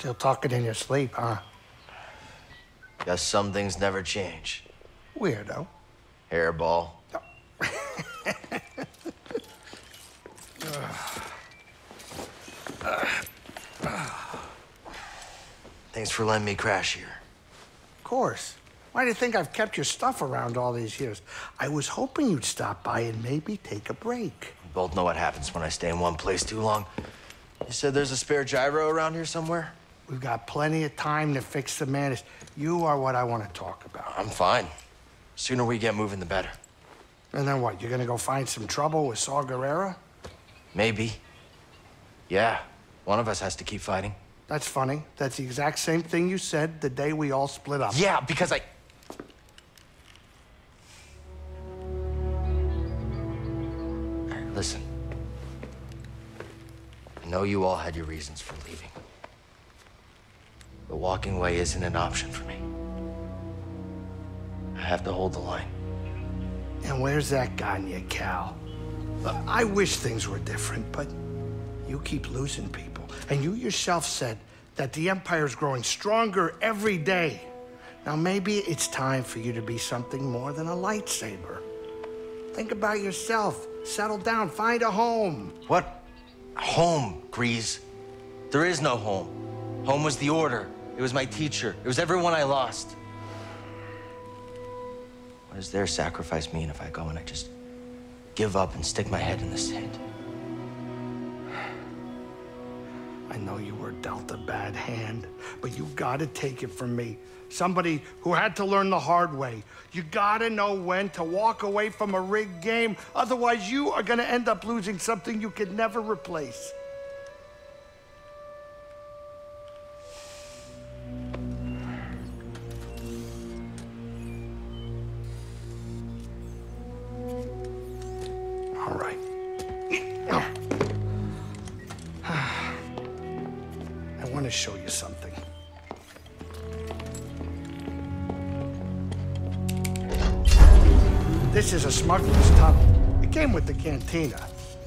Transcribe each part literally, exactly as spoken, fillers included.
Still talking in your sleep, huh? Guess some things never change. Weirdo. Hairball. Thanks for letting me crash here. Of course. Why do you think I've kept your stuff around all these years? I was hoping you'd stop by and maybe take a break. We both know what happens when I stay in one place too long. You said there's a spare gyro around here somewhere? We've got plenty of time to fix the Mantis. You are what I want to talk about. I'm fine. Sooner we get moving, the better. And then what? You're gonna go find some trouble with Saw Gerrera? Maybe. Yeah, one of us has to keep fighting. That's funny. That's the exact same thing you said the day we all split up. Yeah, because I... All right, listen. I know you all had your reasons for leaving. But walking away isn't an option for me. I have to hold the line. And where's that gotten you, Cal? Uh, I wish things were different, but you keep losing people. And you yourself said that the Empire's growing stronger every day. Now maybe it's time for you to be something more than a lightsaber. Think about yourself. Settle down, find a home. What? Home, Greez. There is no home. Home was the Order. It was my teacher. It was everyone I lost. What does their sacrifice mean if I go and I just give up and stick my head in the sand? I know you were dealt a bad hand, but you gotta take it from me. Somebody who had to learn the hard way. You gotta know when to walk away from a rigged game. Otherwise, you are gonna end up losing something you could never replace. All right. I want to show you something. This is a smuggler's tunnel. It came with the cantina.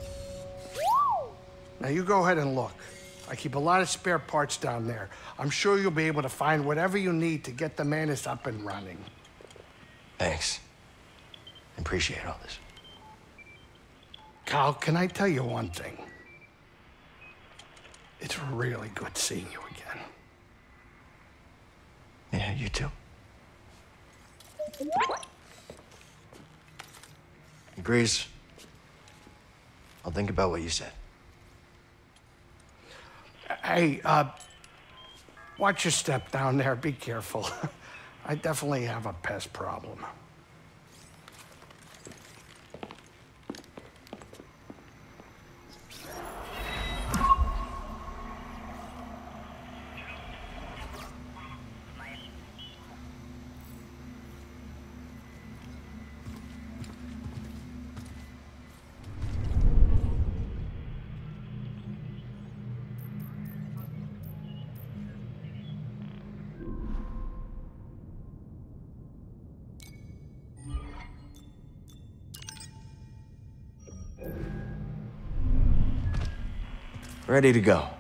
Now you go ahead and look. I keep a lot of spare parts down there. I'm sure you'll be able to find whatever you need to get the Mantis up and running. Thanks. I appreciate all this. Cal, can I tell you one thing? It's really good seeing you again. Yeah, you too. Greez, I'll think about what you said. Hey, uh, watch your step down there. Be careful. I definitely have a pest problem. Ready to go.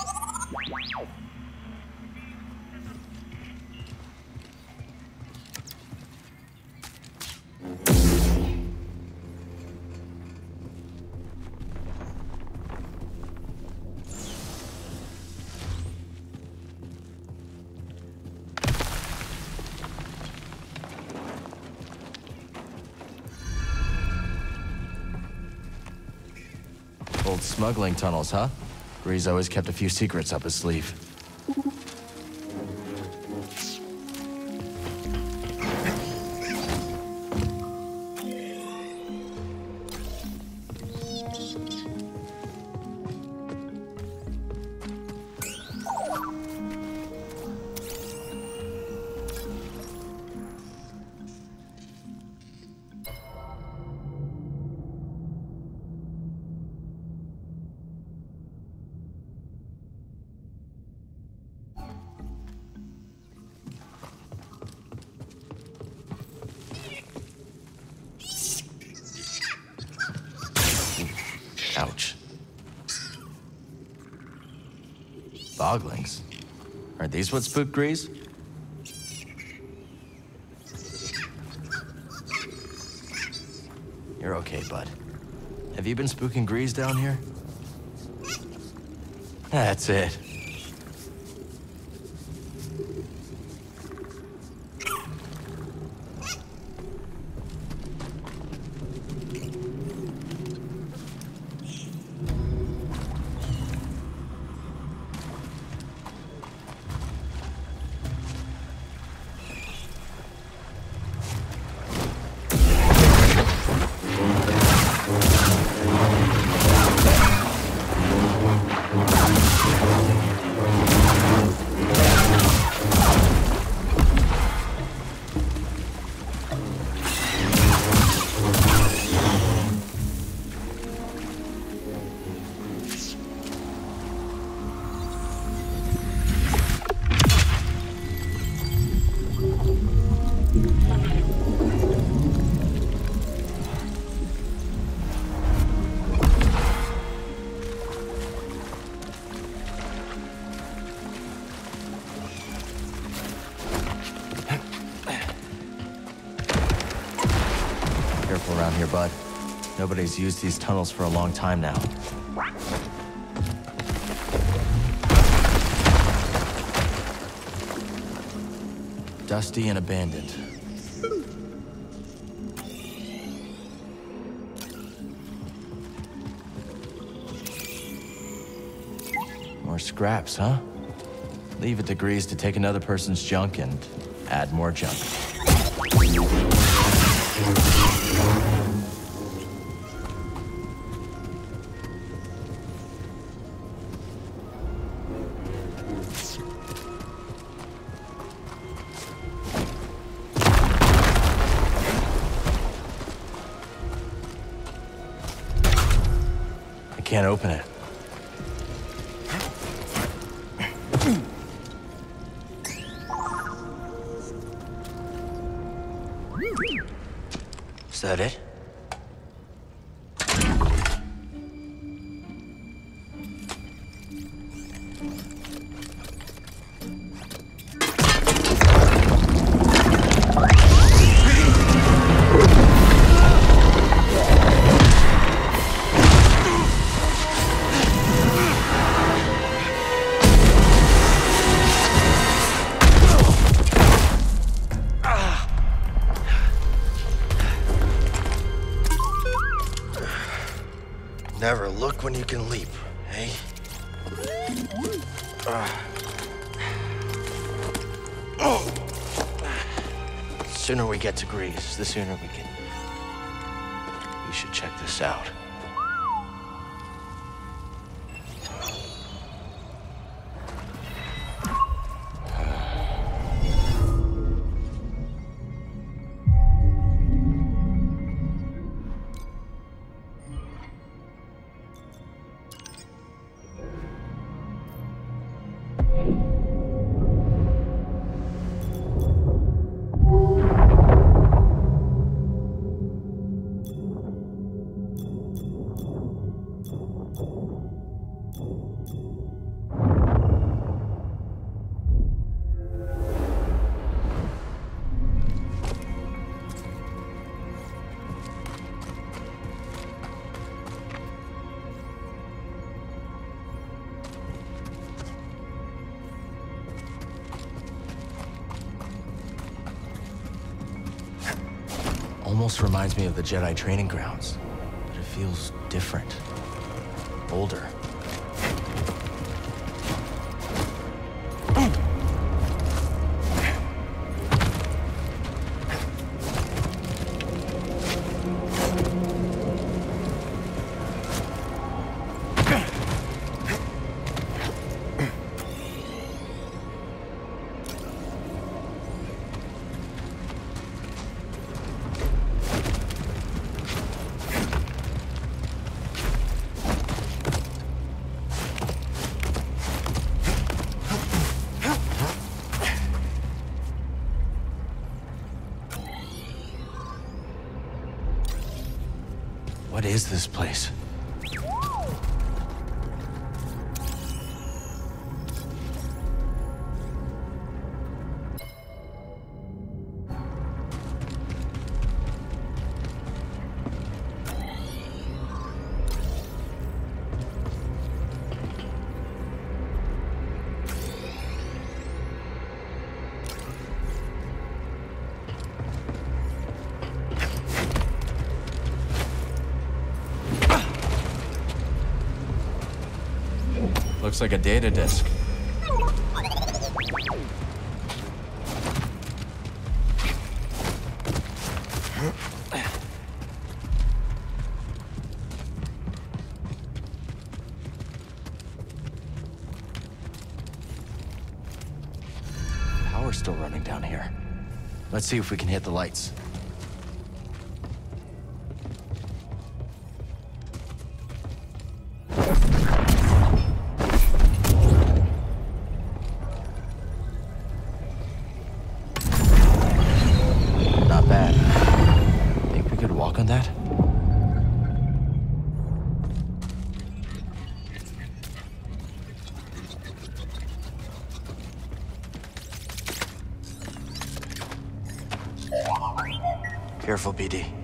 Old smuggling tunnels, huh? Greez always kept a few secrets up his sleeve. Ouch. Boglings. Are these what spooked Greez? You're okay, bud. Have you been spooking Greez down here? That's it. Around here, bud. Nobody's used these tunnels for a long time now. Dusty and abandoned. More scraps, huh? Leave it to Greez to take another person's junk and add more junk. I can't open it. Is that it? Never look when you can leap, eh? Uh. Oh. The sooner we get to Greez, the sooner we can... We should check this out. Almost reminds me of the Jedi training grounds, but it feels different, older. What is this place? Looks like a data disk. Power's still running down here. Let's see if we can hit the lights. Not bad. Think we could walk on that? Careful, B D.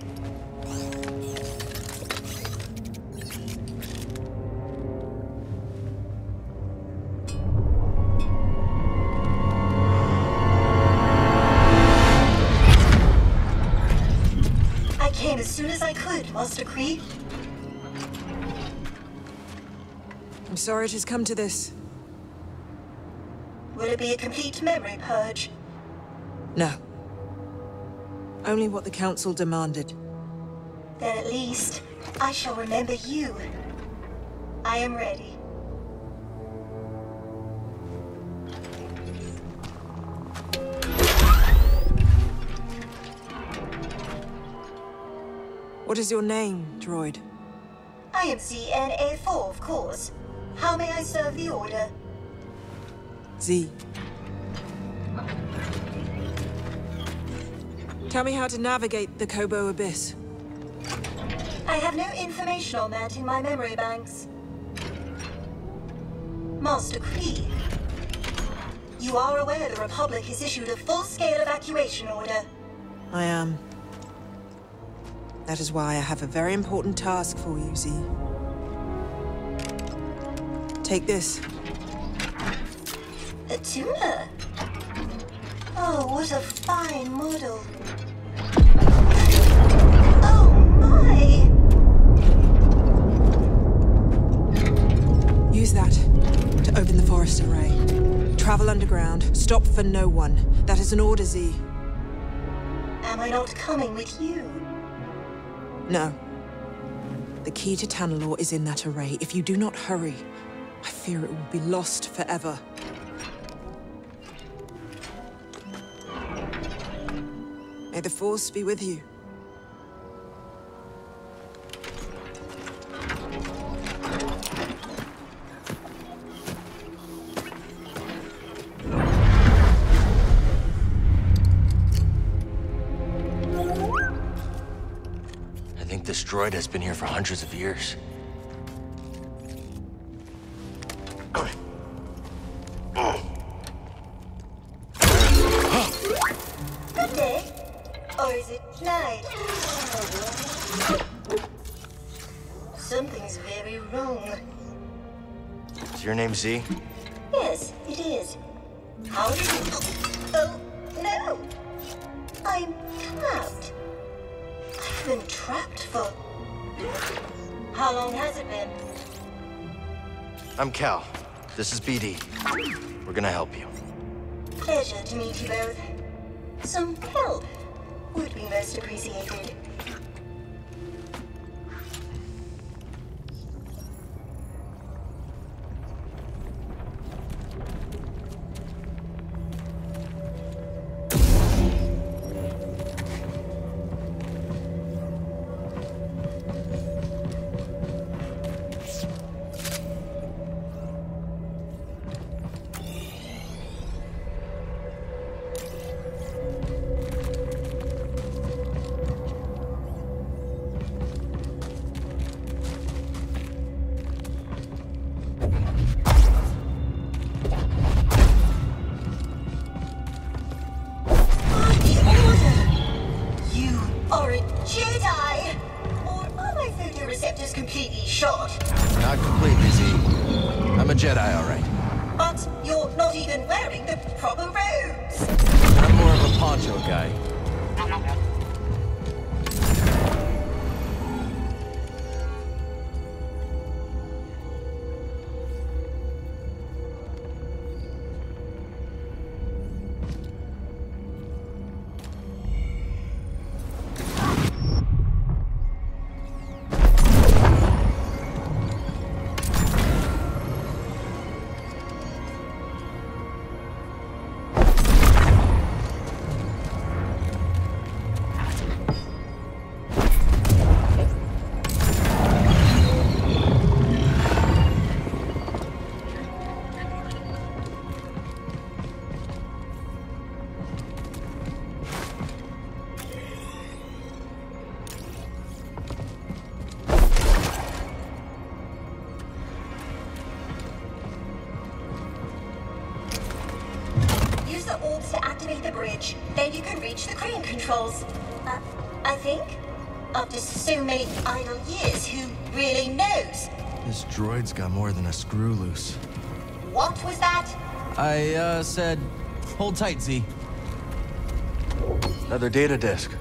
I came as soon as I could, Master Khri. I'm sorry it has come to this. Will it be a complete memory purge? No. Only what the Council demanded. Then at least, I shall remember you. I am ready. What is your name, droid? I am Z N A four, of course. How may I serve the Order? Z. Tell me how to navigate the Koboh Abyss. I have no information on that in my memory banks. Master Khri, you are aware the Republic has issued a full-scale evacuation order. I am. That is why I have a very important task for you, Z. Take this. A tuna? Oh, what a fine model. Oh my! Use that to open the forest array. Travel underground. Stop for no one. That is an order, Z. Am I not coming with you? No. The key to Tanalorr is in that array. If you do not hurry, I fear it will be lost forever. May the Force be with you. I think this droid has been here for hundreds of years. Good day. Or is it night? Something's very wrong. Is your name Z? Yes, it is. How did you... Oh, no! I'm trapped. I've been trapped for... How long has it been? I'm Cal. This is B D. We're gonna help you. Pleasure to meet you both. Some help would be most appreciated. Not completely, Z. I'm a Jedi, all right. But you're not even wearing the proper robes. I'm more of a poncho guy. the orbs to activate the bridge. Then you can reach the crane controls. Uh, I think? After so many idle years, who really knows? This droid's got more than a screw loose. What was that? I, uh, said, hold tight, Z. Another data disk.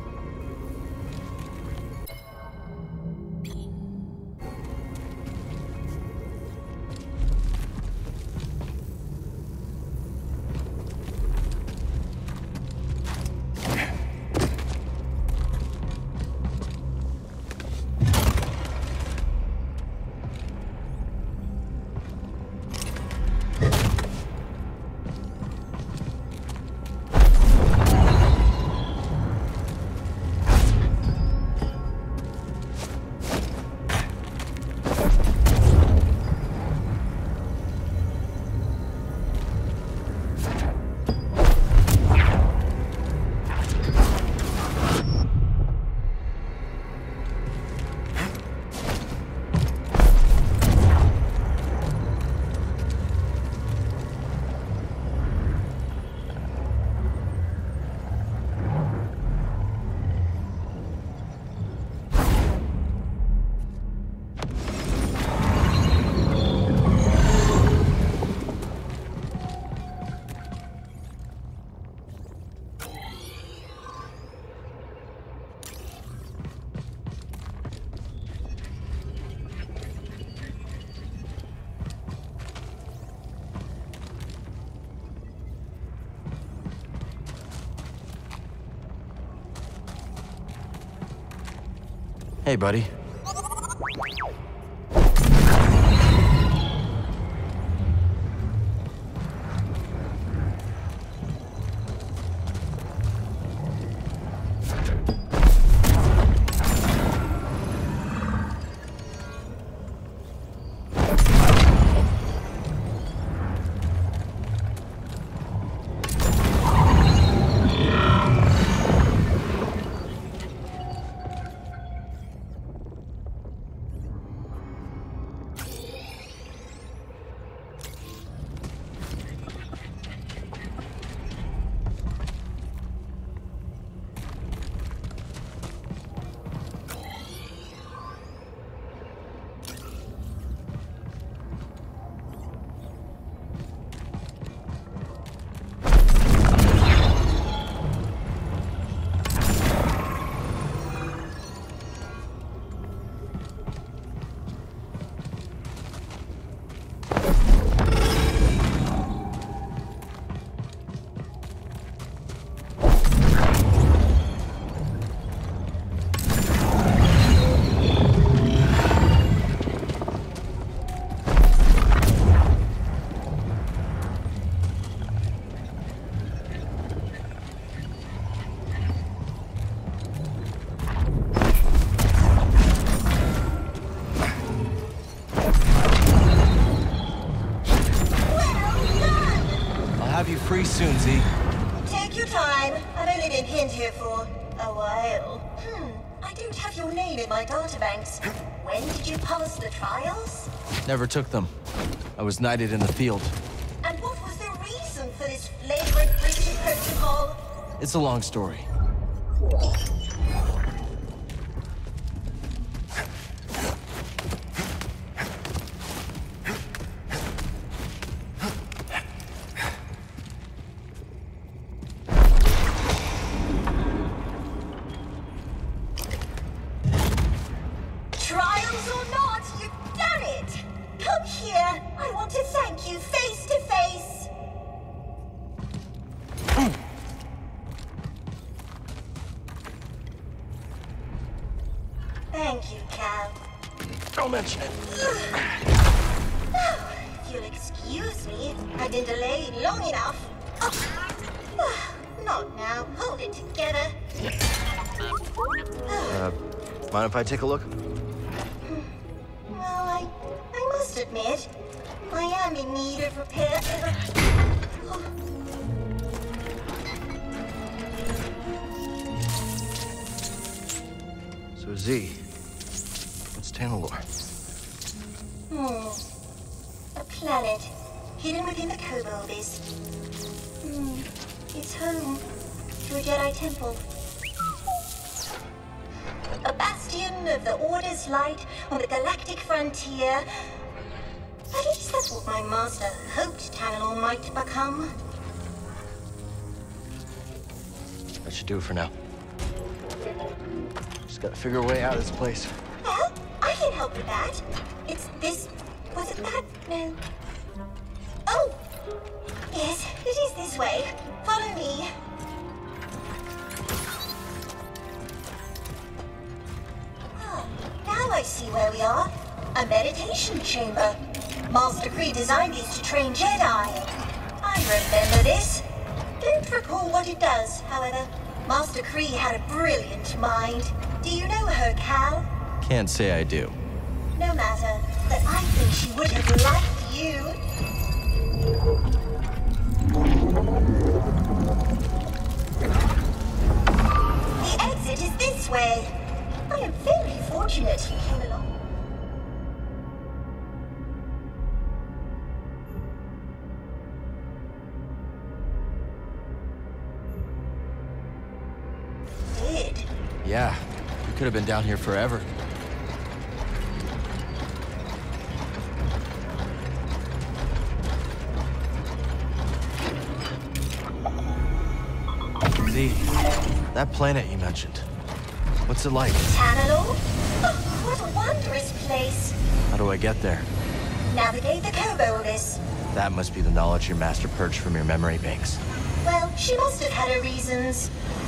Hey, buddy. Free soon, Z. Take your time. I've only been pinned here for a while. Hmm, I don't have your name in my databanks. When did you pass the trials? Never took them. I was knighted in the field. And what was the reason for this flagrant breach of protocol? It's a long story. Thank you, Cal. Don't mention it. If you'll excuse me, I've been delayed long enough. Oh. Not now. Hold it together. uh, mind if I take a look? Well, I, I must admit, I am in need of repair. Oh. So Z, what's Tanalorr? Hmm. A planet hidden within the Koboh abyss. Hmm. It's home. To a Jedi temple. A bastion of the Order's light on the galactic frontier. At least that's what my master hoped Tanalorr might become. That should do it for now. Just gotta figure a way out of this place. Well, I can help with that. It's this... was it that? No. Oh! Yes, it is this way. Follow me. Oh, now I see where we are. A meditation chamber. Master Khri designed these to train Jedi. I remember this. Don't recall what it does, however. Master Khri had a brilliant mind. Do you know her, Cal? Can't say I do. No matter, but I think she would have liked you. The exit is this way. I am very fortunate you came along. Did? Yeah, we could have been down here forever. Z, that planet you mentioned, what's it like? Tanalorr? Oh, what a wondrous place. How do I get there? Navigate the Koboh abyss. That must be the knowledge your master purged from your memory banks. Well, she must have had her reasons.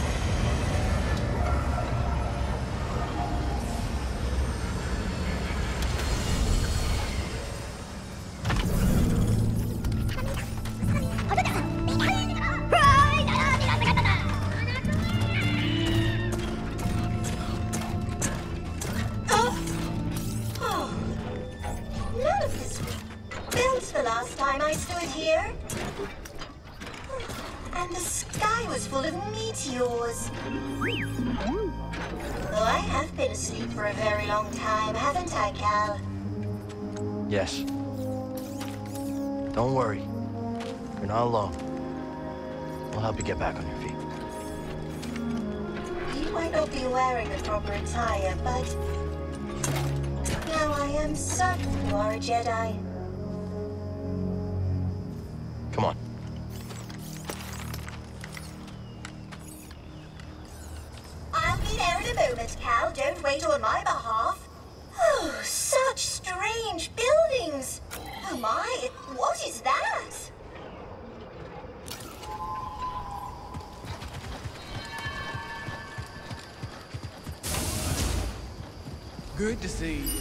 Yes. Don't worry. You're not alone. We'll help you get back on your feet. You might not be wearing the proper attire, but now I am certain you are a Jedi. Come on. I'll be there in a moment, Cal. Don't wait on my behalf. Oh, such strange buildings! Oh my, what is that? Good to see you.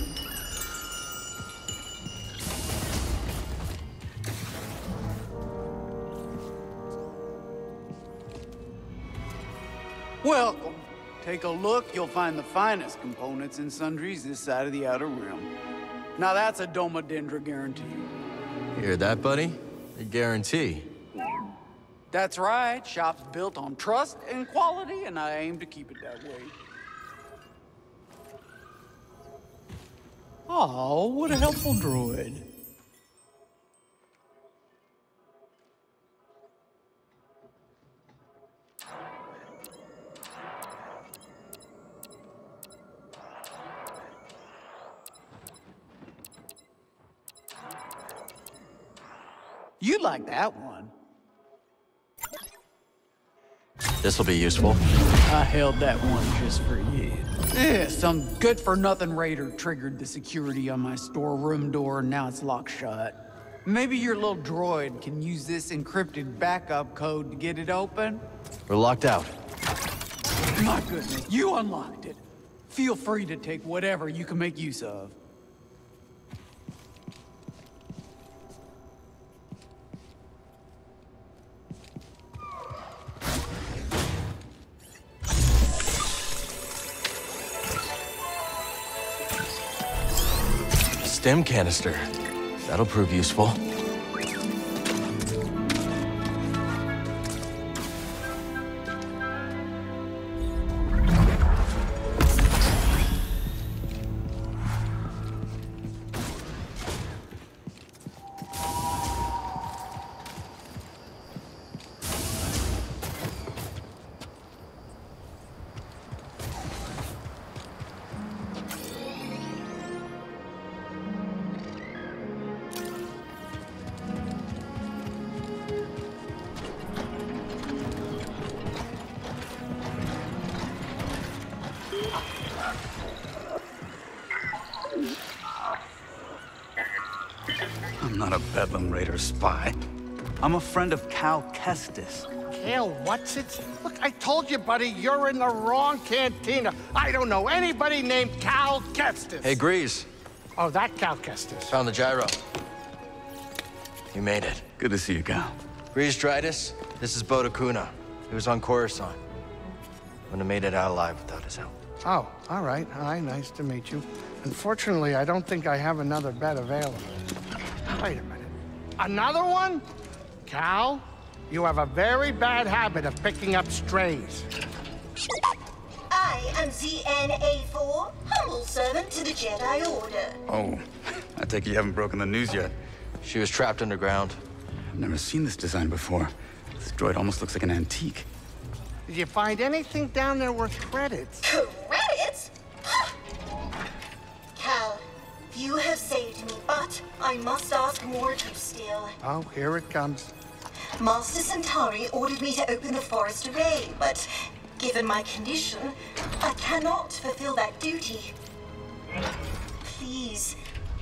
Welcome. Take a look, you'll find the finest components and sundries this side of the Outer Rim. Now that's a Domodendra guarantee. You hear that, buddy? A guarantee. That's right. Shop's built on trust and quality, and I aim to keep it that way. Oh, what a helpful droid. You like that one. This'll be useful. I held that one just for you. Yeah, some good-for-nothing raider triggered the security on my storeroom door, and now it's locked shut. Maybe your little droid can use this encrypted backup code to get it open? We're locked out. My goodness, you unlocked it. Feel free to take whatever you can make use of. Stim canister. That'll prove useful. Bedlam Raider spy. I'm a friend of Cal Kestis. Cal, what's it? Look, I told you, buddy, you're in the wrong cantina. I don't know anybody named Cal Kestis. Hey, Greez. Oh, that Cal Kestis. Found the gyro. You made it. Good to see you, Cal. Greez Dridus, this is Bodakuna. He was on Coruscant. Wouldn't have made it out alive without his help. Oh, all right. Hi, nice to meet you. Unfortunately, I don't think I have another bed available. Wait a minute. Another one? Cal, you have a very bad habit of picking up strays. I am Z N A four, humble servant to the Jedi Order. Oh, I take it you haven't broken the news yet. She was trapped underground. I've never seen this design before. This droid almost looks like an antique. Did you find anything down there worth credits? Credits? Cal, you have saved me, but I must ask more of you still. Oh, here it comes. Master Santari ordered me to open the forest array, but given my condition, I cannot fulfill that duty. Please.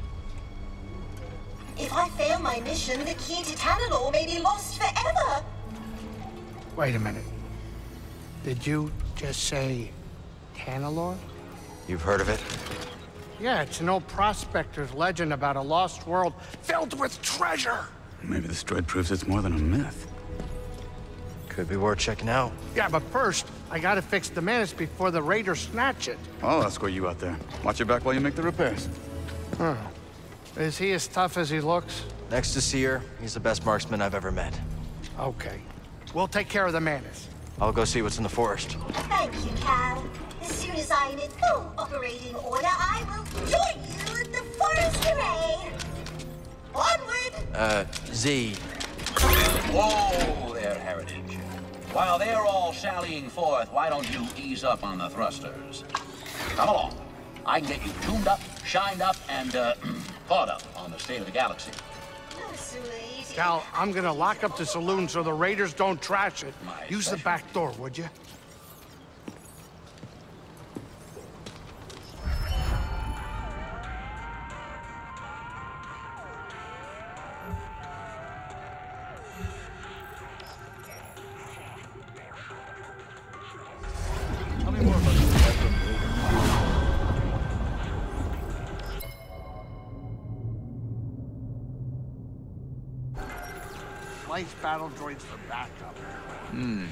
If I fail my mission, the key to Tanalorr may be lost forever. Wait a minute. Did you just say Tanalorr? You've heard of it? Yeah, it's an old prospector's legend about a lost world filled with treasure. Maybe this droid proves it's more than a myth. Could be worth checking out. Yeah, but first, I gotta fix the Mantis before the Raiders snatch it. I'll escort you out there. Watch your back while you make the repairs. Huh. Is he as tough as he looks? Next to Seer, he's the best marksman I've ever met. Okay. We'll take care of the Mantis. I'll go see what's in the forest. Thank you, Cal. As soon as I'm in full operating order, I will join you in the forest array. Onward! Uh, Z. Whoa there, Heritage. While they're all sallying forth, why don't you ease up on the thrusters? Come along. I can get you tuned up, shined up, and, uh, caught up on the state of the galaxy. Oh, sweet. Cal, I'm gonna lock up the saloon so the Raiders don't trash it. My Use the pleasure. back door, would you? Tell me more about this Bedlam Raider. Place battle droids for backup. Hmm.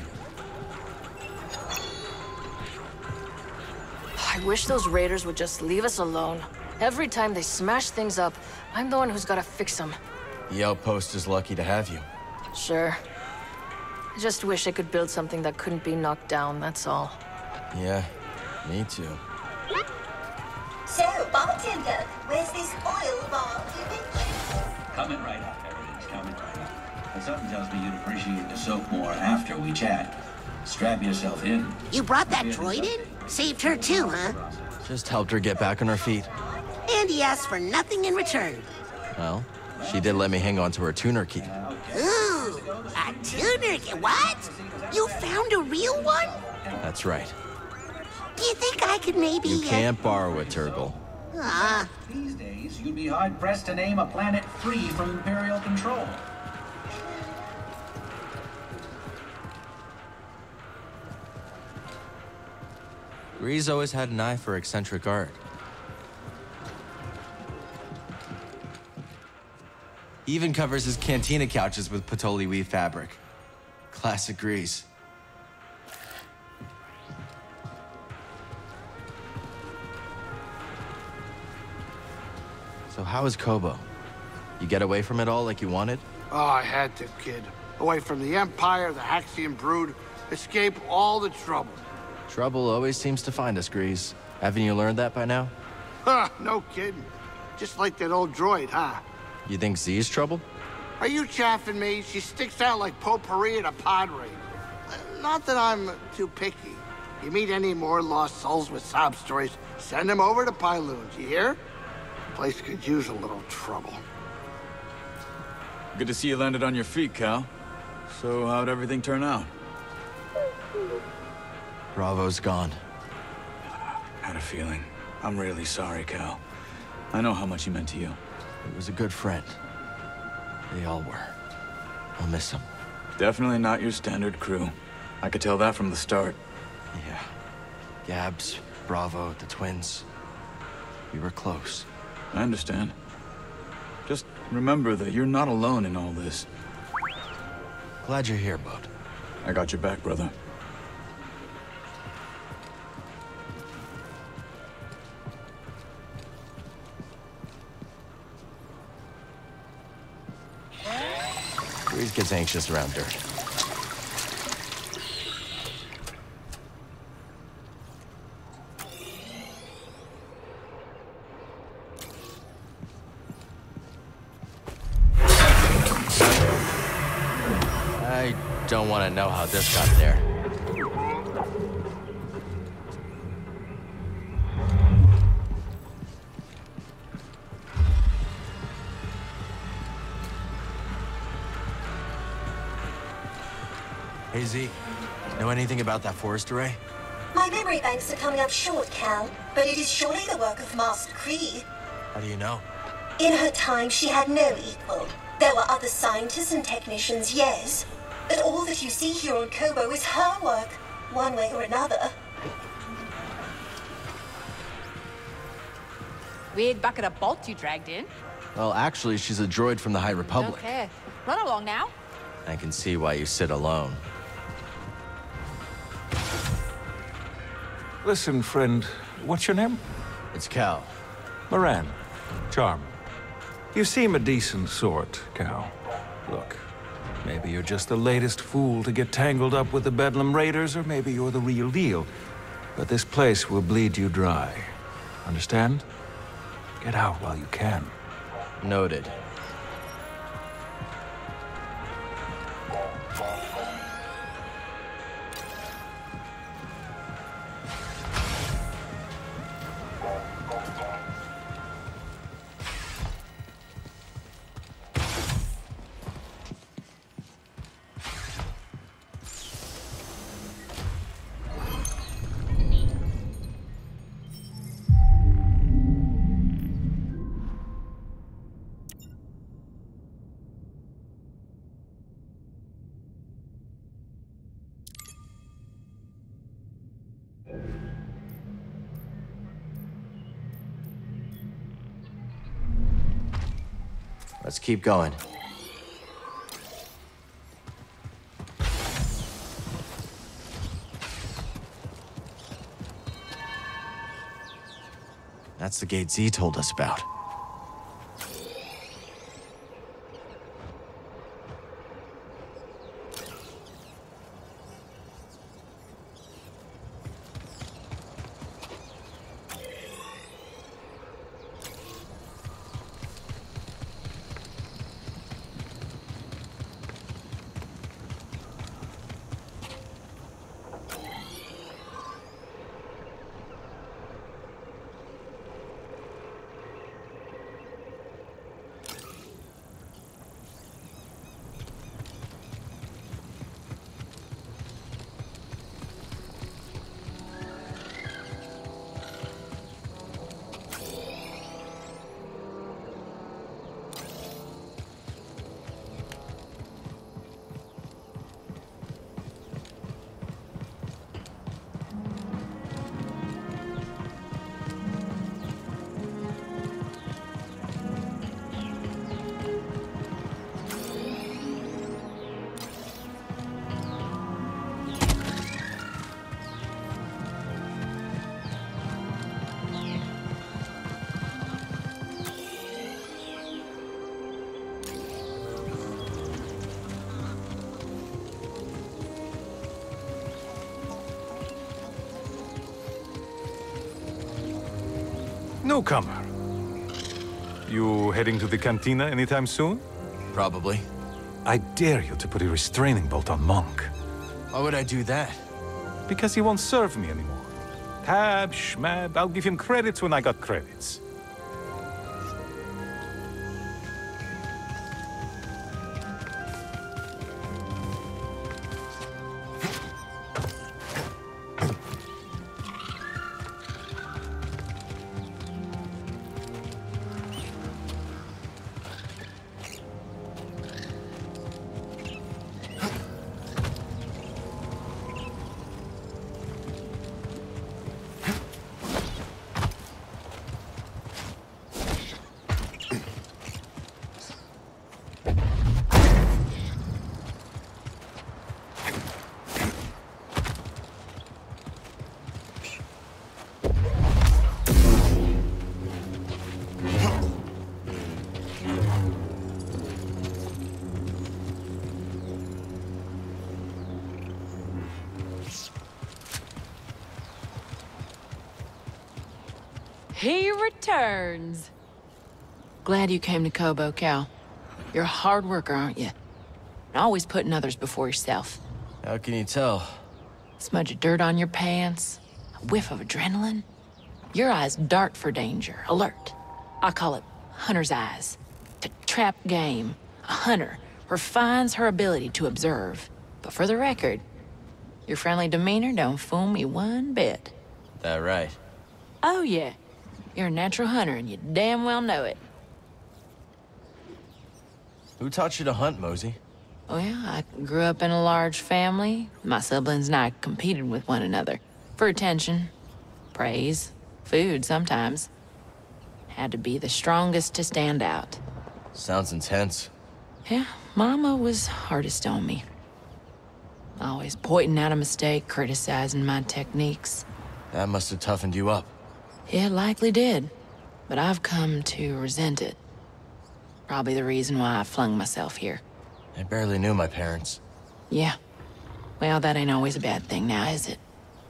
I wish those raiders would just leave us alone. Every time they smash things up, I'm the one who's gotta fix them. The Outpost is lucky to have you. Sure. I just wish I could build something that couldn't be knocked down, that's all. Yeah, me too. So, bartender, where's this oil bar you mentioned? Coming right up, Heritage, coming right up. And something tells me you'd appreciate the soap more after we chat. Strap yourself in. You brought that droid in? Saved her too, huh? Just helped her get back on her feet. And he asked for nothing in return. Well, she did let me hang on to her tuner key. Ooh, a tuner key. What? You found a real one? That's right. Do you think I could maybe... You uh, can't borrow it, Turgle. Ah, These days, you'd be hard-pressed to name a planet free from Imperial control. Greez always had an eye for eccentric art. He even covers his cantina couches with Tulli weave fabric. Classic Greez. So how is Koboh? You get away from it all like you wanted? Oh, I had to, kid. Away from the Empire, the Haxian brood, escape all the trouble. Trouble always seems to find us, Greez. Haven't you learned that by now? Huh, no kidding. Just like that old droid, huh? You think Z's trouble? Are you chaffing me? She sticks out like potpourri at a pod raid. Uh, Not that I'm too picky. You meet any more lost souls with sob stories, send them over to Pyloon, you hear? Place could use a little trouble. Good to see you landed on your feet, Cal. So how'd everything turn out? Bravo's gone. Had a feeling. I'm really sorry, Cal. I know how much he meant to you. He was a good friend. They all were. I'll miss them. Definitely not your standard crew. I could tell that from the start. Yeah. Gabs, Bravo, the twins. We were close. I understand. Just remember that you're not alone in all this. Glad you're here, bud. I got your back, brother. Greez gets anxious around dirt. I don't want to know how this got there. Hey, Z. Know anything about that forest array? My memory banks are coming up short, Cal, but it is surely the work of Master Khri. How do you know? In her time, she had no equal. There were other scientists and technicians, yes, but all that you see here on Koboh is her work, one way or another. Weird bucket of bolts you dragged in. Well, actually, she's a droid from the High Republic. Okay. Run along now. I can see why you sit alone. Listen, friend, what's your name? It's Cal. Moran. Charm. You seem a decent sort, Cal. Look, maybe you're just the latest fool to get tangled up with the Bedlam Raiders, or maybe you're the real deal. But this place will bleed you dry. Understand? Get out while you can. Noted. Let's keep going. That's the gate Z told us about. Newcomer. You heading to the cantina anytime soon? Probably. I dare you to put a restraining bolt on Monk. Why would I do that? Because he won't serve me anymore. Tab, schmab, I'll give him credits when I got credits. He returns. Glad you came to Koboh, Cal. You're a hard worker, aren't you? And always putting others before yourself. How can you tell? Smudge of dirt on your pants, a whiff of adrenaline. Your eyes dart for danger, alert. I call it hunter's eyes. To trap game, a hunter refines her ability to observe. But for the record, your friendly demeanor don't fool me one bit. That right? Oh yeah, you're a natural hunter and you damn well know it. Who taught you to hunt, Mosey? Oh yeah, I grew up in a large family. My siblings and I competed with one another. For attention, praise, food sometimes. Had to be the strongest to stand out. Sounds intense. Yeah, Mama was hardest on me. Always pointing out a mistake, criticizing my techniques. That must have toughened you up. Yeah, it likely did. But I've come to resent it. Probably the reason why I flung myself here. I barely knew my parents. Yeah. Well, that ain't always a bad thing now, is it?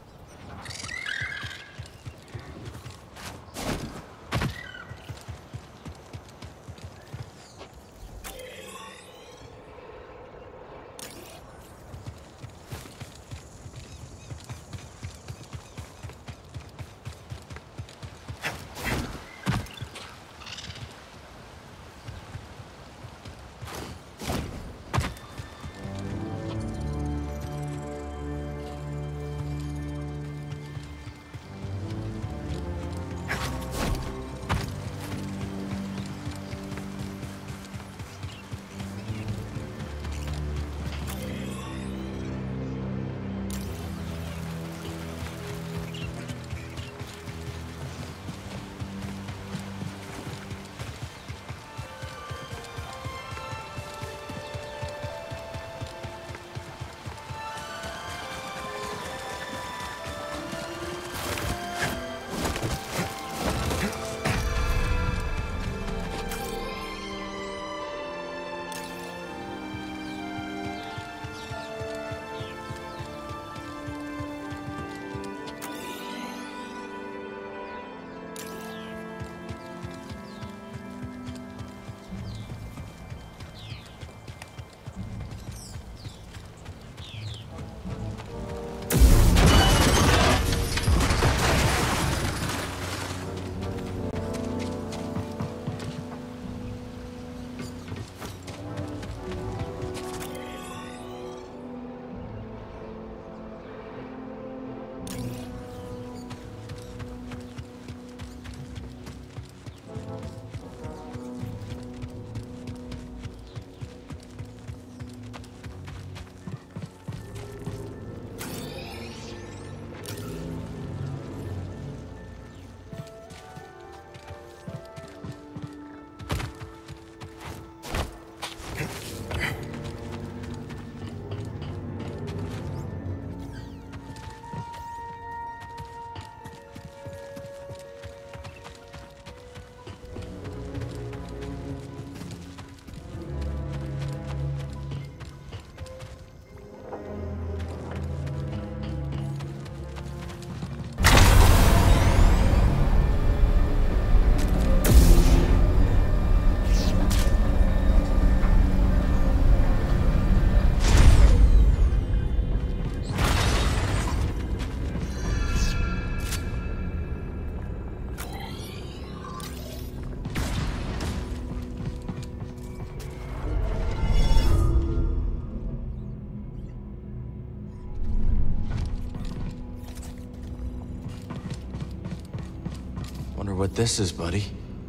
Wonder what this is, buddy.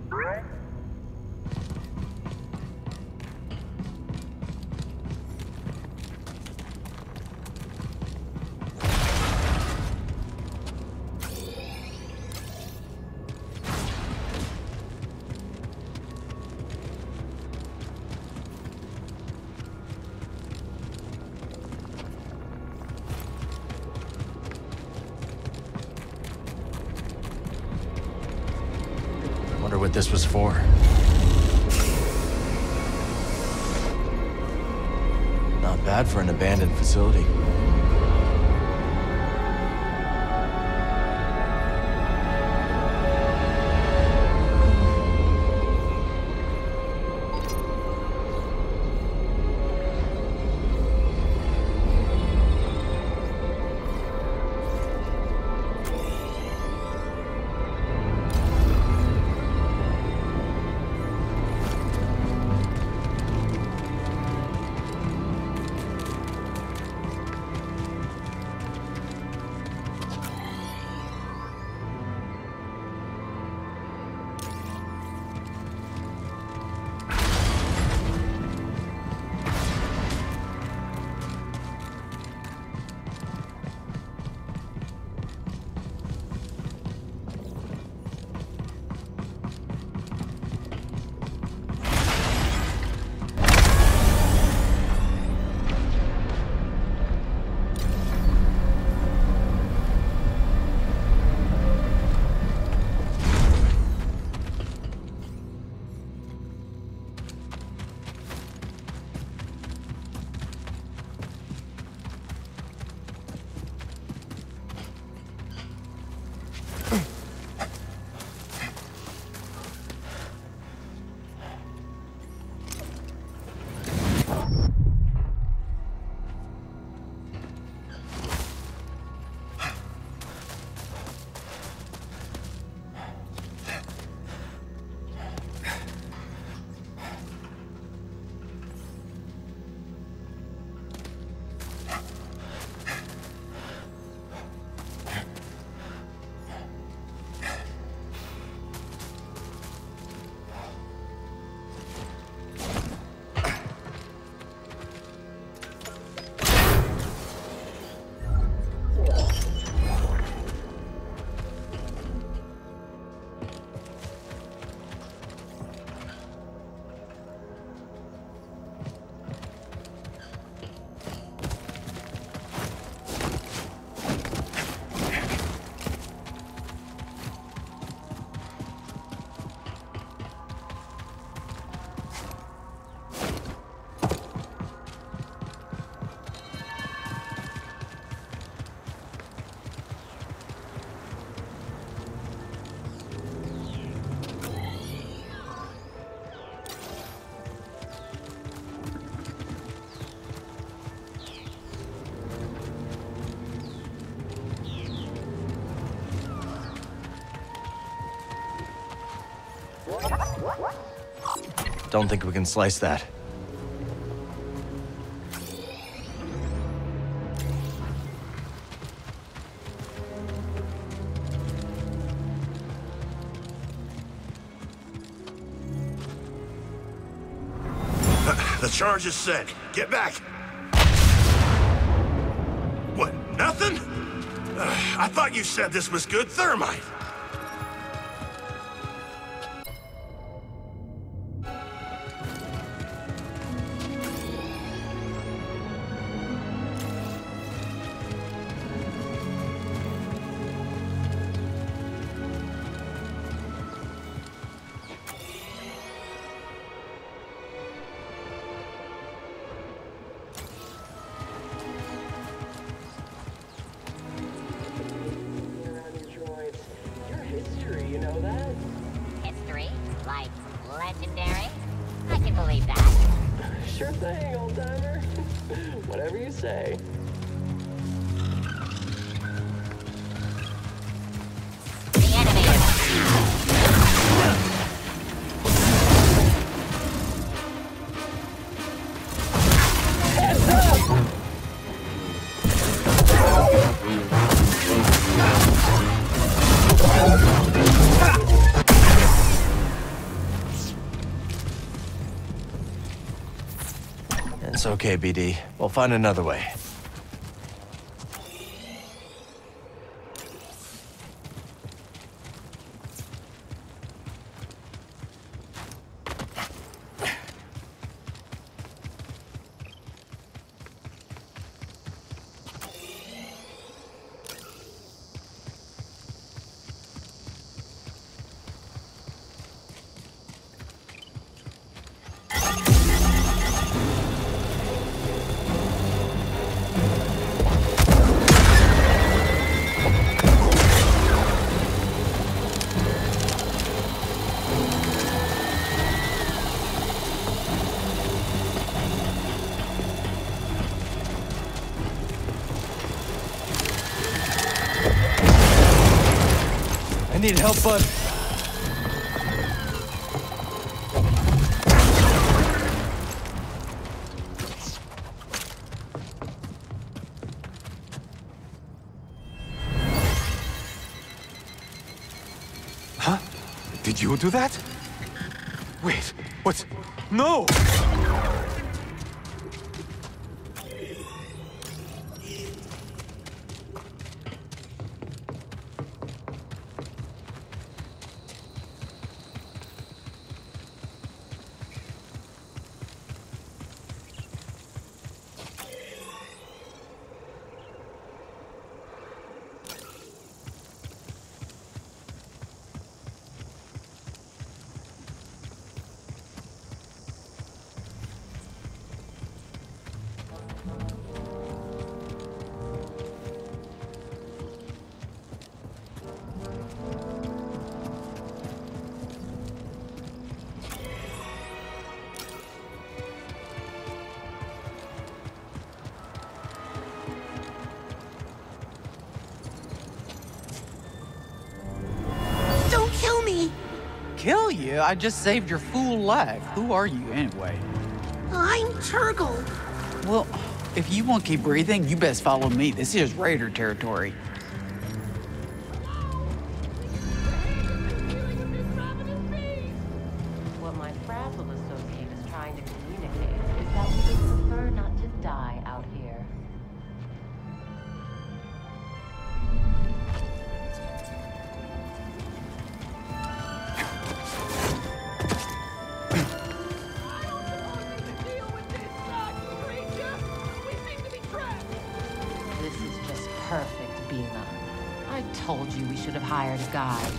What this was for. Not bad for an abandoned facility. Don't think we can slice that. The charge is set. Get back. What, nothing? Uh, I thought you said this was good thermite. It's okay, B D. We'll find another way. I need help, bud. Huh? Did you do that? Wait, what? No! Kill you? I just saved your fool life. Who are you anyway? I'm Turgle. Well, if you want to keep breathing, you best follow me. This is Raider territory. What my fragile associate is trying to communicate is that we would prefer not to die out here. Perfect, Bhima. I told you we should have hired a guide.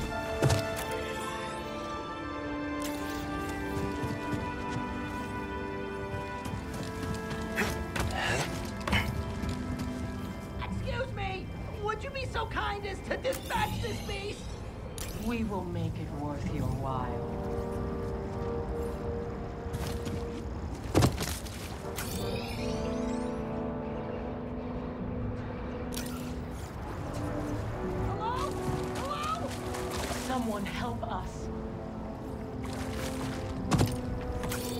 Excuse me! Would you be so kind as to dispatch this beast? We will make it worth your while. Someone help us.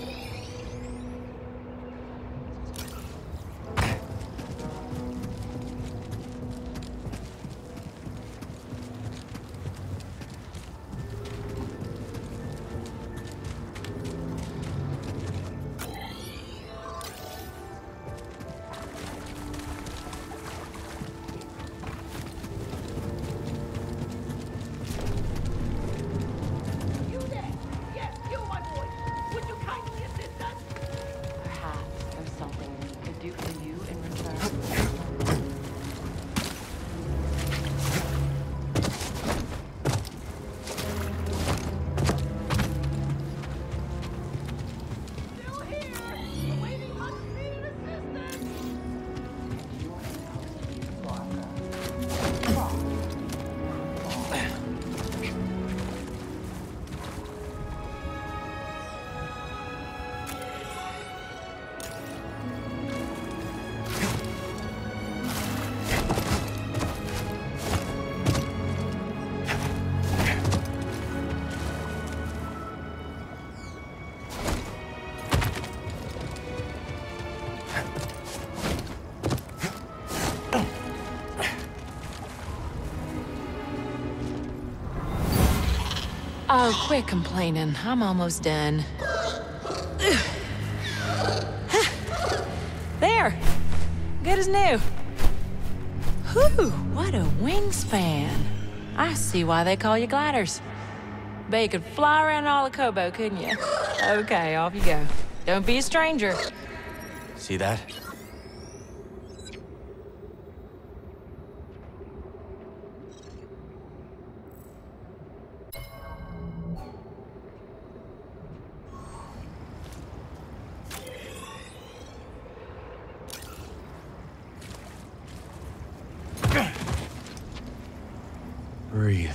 Oh, quit complaining. I'm almost done. There! Good as new. Whew, what a wingspan. I see why they call you gliders. Bet you could fly around all of Koboh, couldn't you? Okay, off you go. Don't be a stranger. See that? Breathe.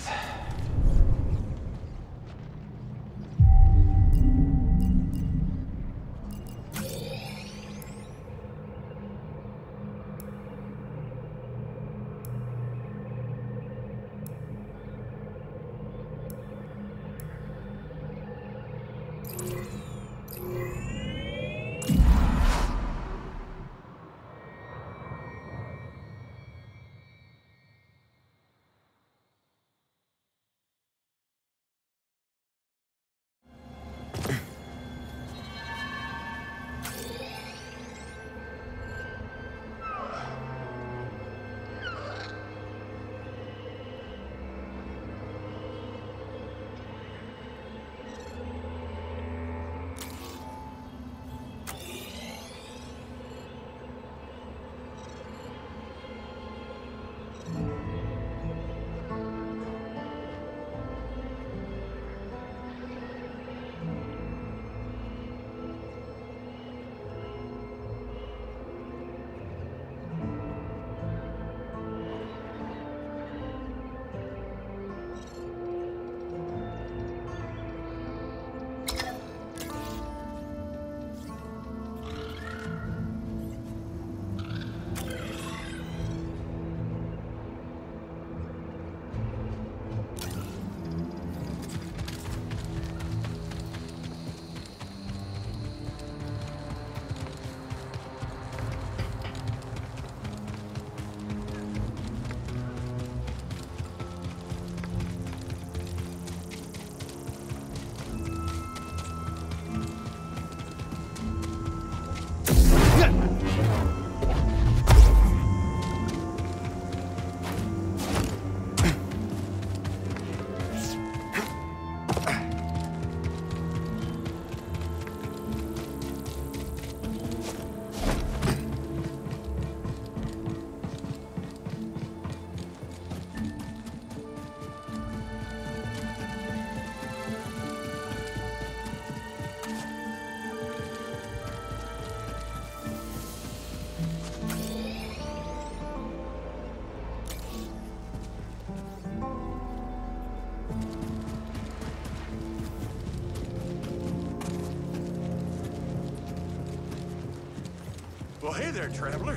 Well, hey there, traveler.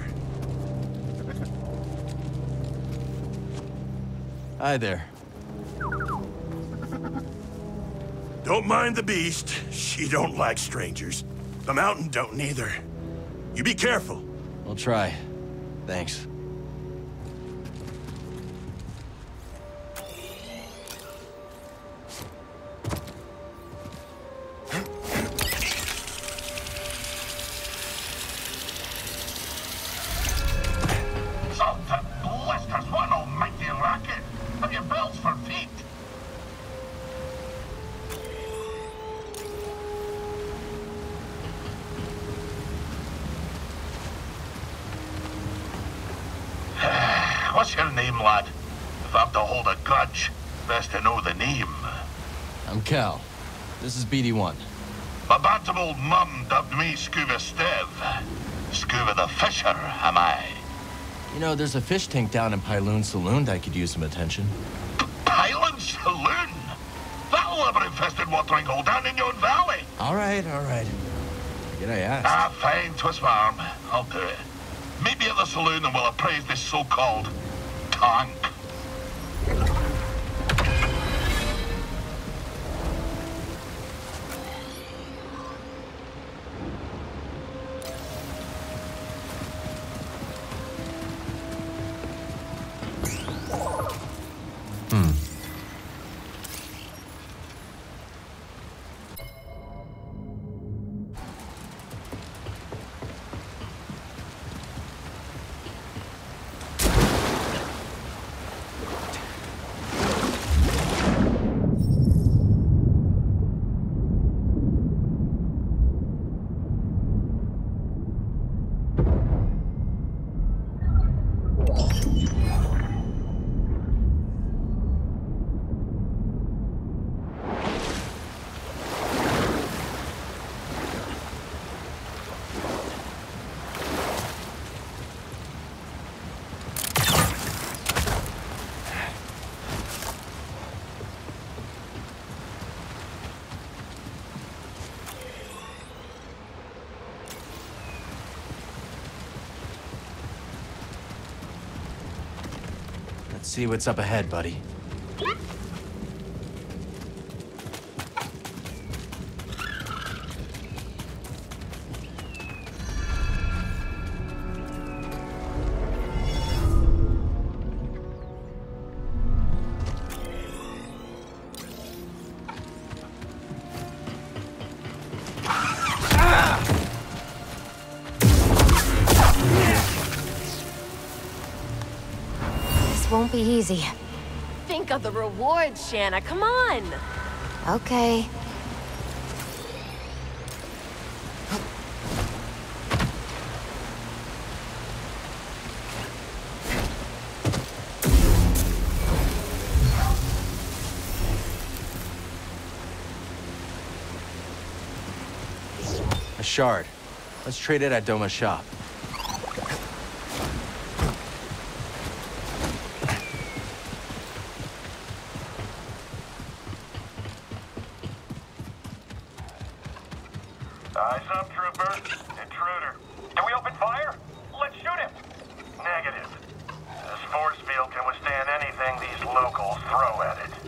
Hi there. Don't mind the beast. She don't like strangers. The mountain don't neither. You be careful. I'll try. Thanks. What's your name, lad? If I'm to hold a grudge, best to know the name. I'm Cal. This is B D one. My bantam old mum dubbed me Skoova Stev. Skoova the Fisher, am I? You know, there's a fish tank down in Pyloon Saloon that could use some attention. Pyloon Saloon? That'll have an infested watering hole down in yon valley. All right, all right. Did I ask? Ah, fine, twist my arm. I'll do it. Meet me at the saloon and we'll appraise this so-called tank. Let's see what's up ahead, buddy. Won't be easy. Think of the rewards, Shanna. Come on. Okay. A shard. Let's trade it at Doma's shop. Eyes up, trooper. Intruder. Do we open fire? Let's shoot him. Negative. This force field can withstand anything these locals throw at it.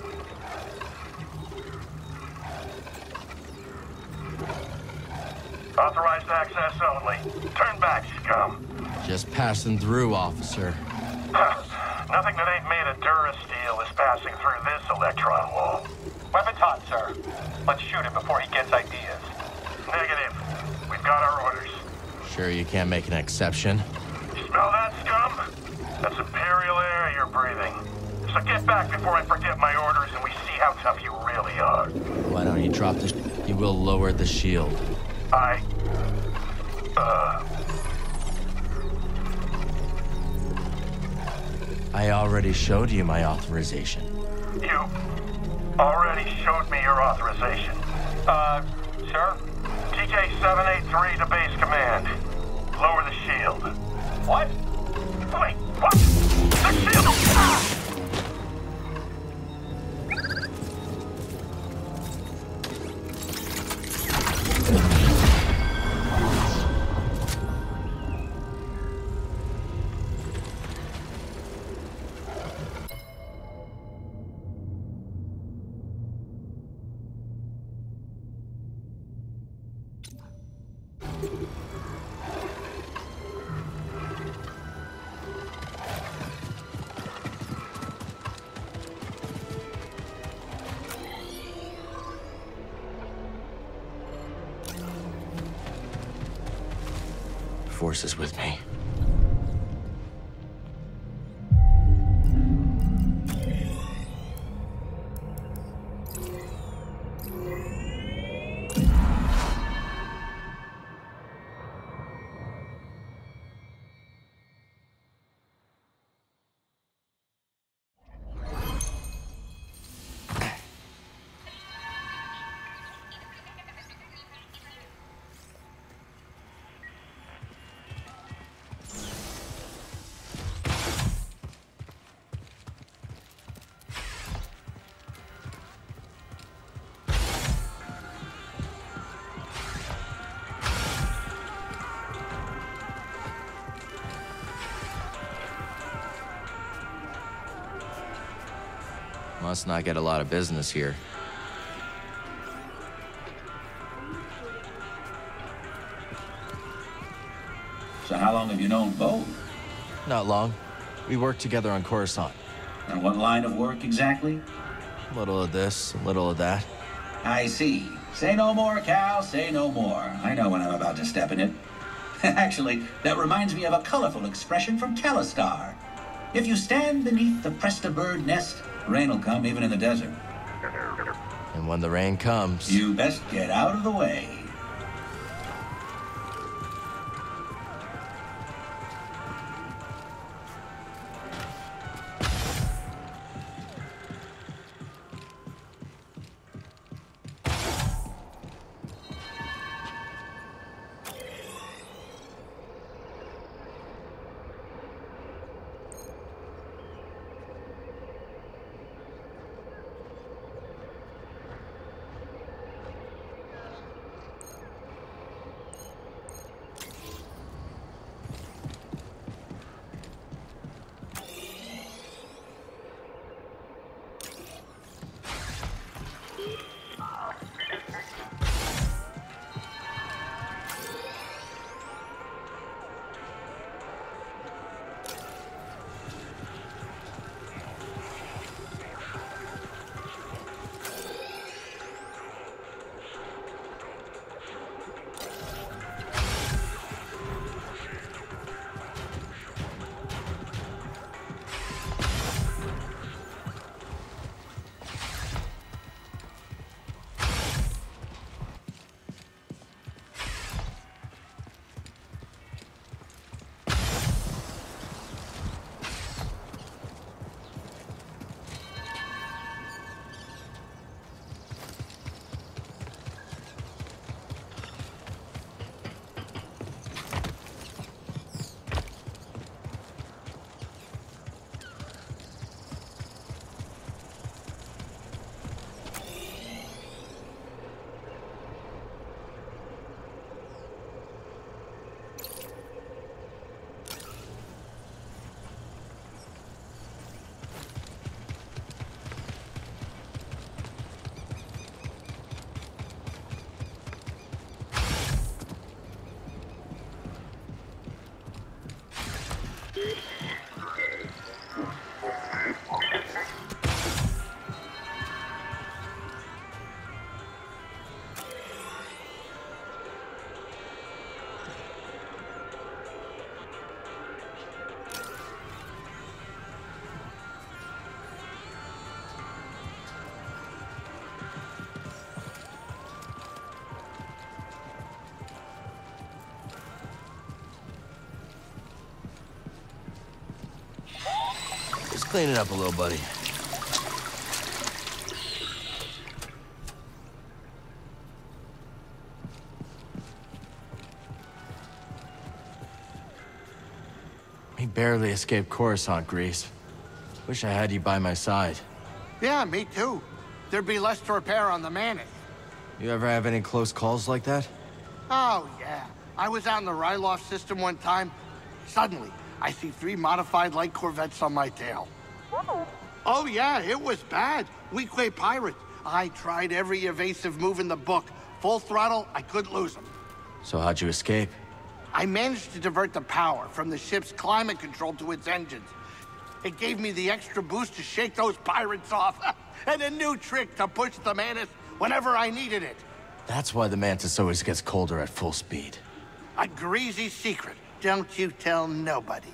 Authorized access only. Turn back, scum. Just passing through, officer. Nothing that ain't made of Durasteel is passing through this electron wall. Weapons hot, sir. Let's shoot him before he gets ideas. Negative. We've got our orders. Sure you can't make an exception? Smell that, scum? That's Imperial air you're breathing. So get back before I forget my orders and we see how tough you really are. Why don't you drop the sh You will lower the shield. I... Uh... I already showed you my authorization. You already showed me your authorization. Uh, sir? T K seven eight three to base command. Lower the shield. What? Wait, what? The shield! Ah! Force is with me. Must not get a lot of business here. So how long have you known both? Not long. We worked together on Coruscant. And what line of work exactly? A little of this, a little of that. I see. Say no more, Cal, say no more. I know when I'm about to step in it. Actually, that reminds me of a colorful expression from Calistar. If you stand beneath the Presta bird nest, rain will come even in the desert. And when the rain comes... You best get out of the way. Clean it up a little, buddy. We barely escaped Coruscant, Greez. Wish I had you by my side. Yeah, me too. There'd be less to repair on the Mantis. You ever have any close calls like that? Oh, yeah. I was out in the Ryloff system one time. Suddenly, I see three modified light corvettes on my tail. Oh, yeah, it was bad. Weakway pirates. I tried every evasive move in the book. Full throttle, I couldn't lose them. So how'd you escape? I managed to divert the power from the ship's climate control to its engines. It gave me the extra boost to shake those pirates off, and a new trick to push the Mantis whenever I needed it. That's why the Mantis always gets colder at full speed. A greasy secret. Don't you tell nobody.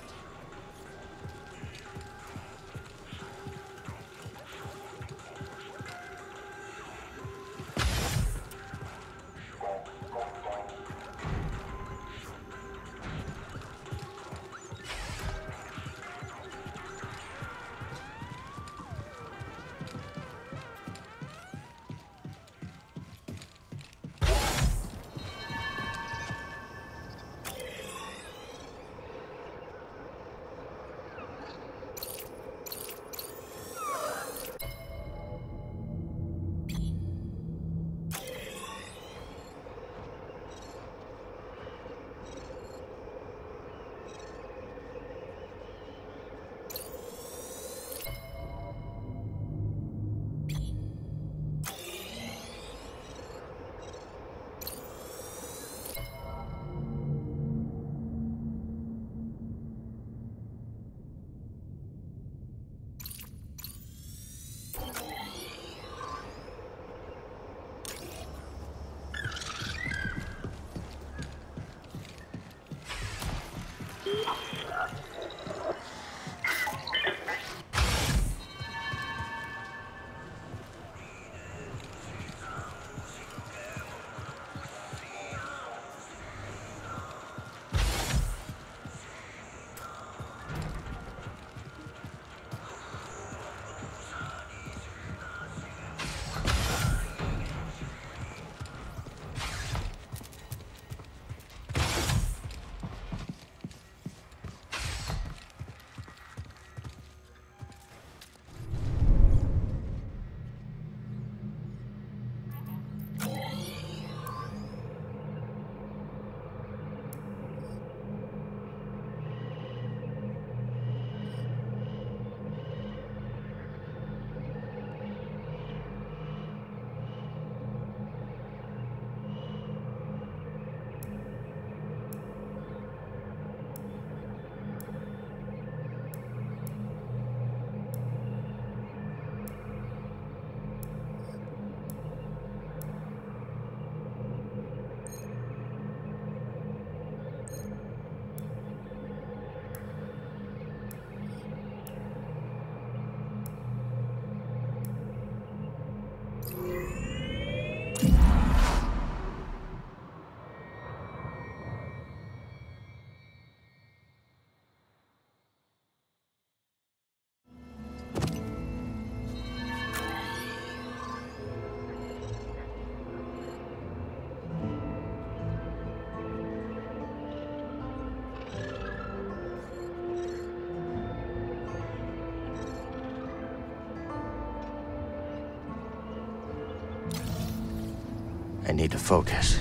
I need to focus.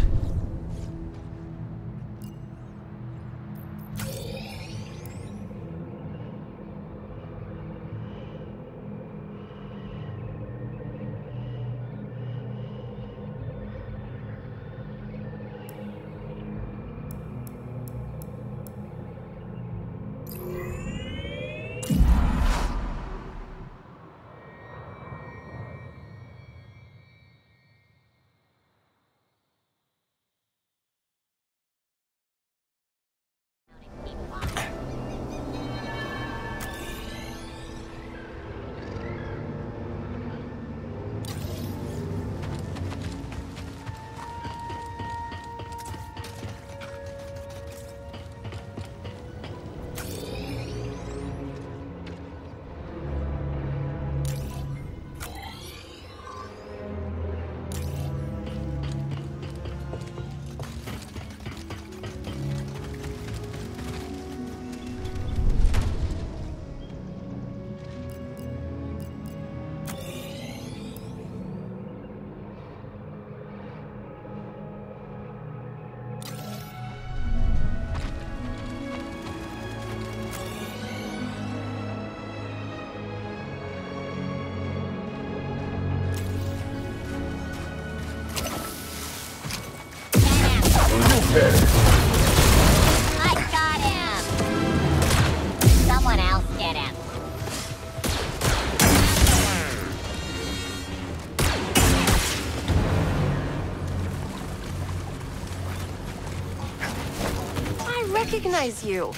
recognize you.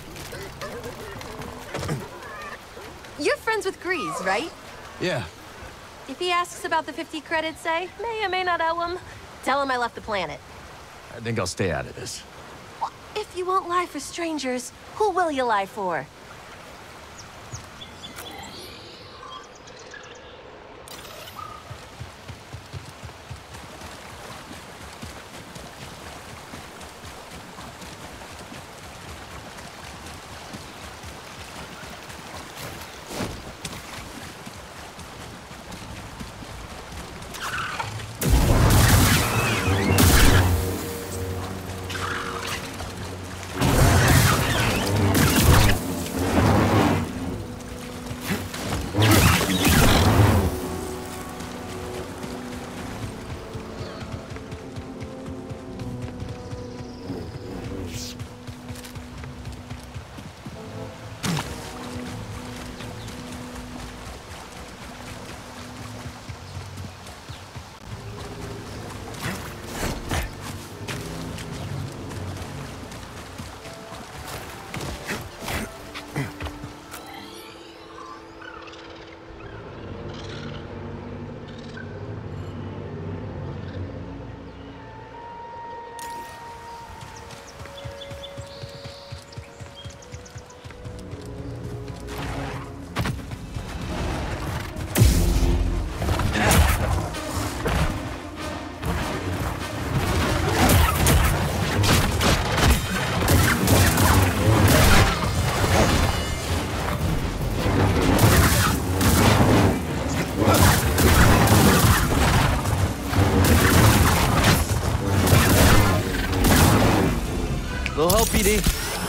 You're friends with Greez, right? Yeah. If he asks about the fifty credits, say, may or may not owe him, tell him I left the planet. I think I'll stay out of this. If you won't lie for strangers, who will you lie for? Little help, B D.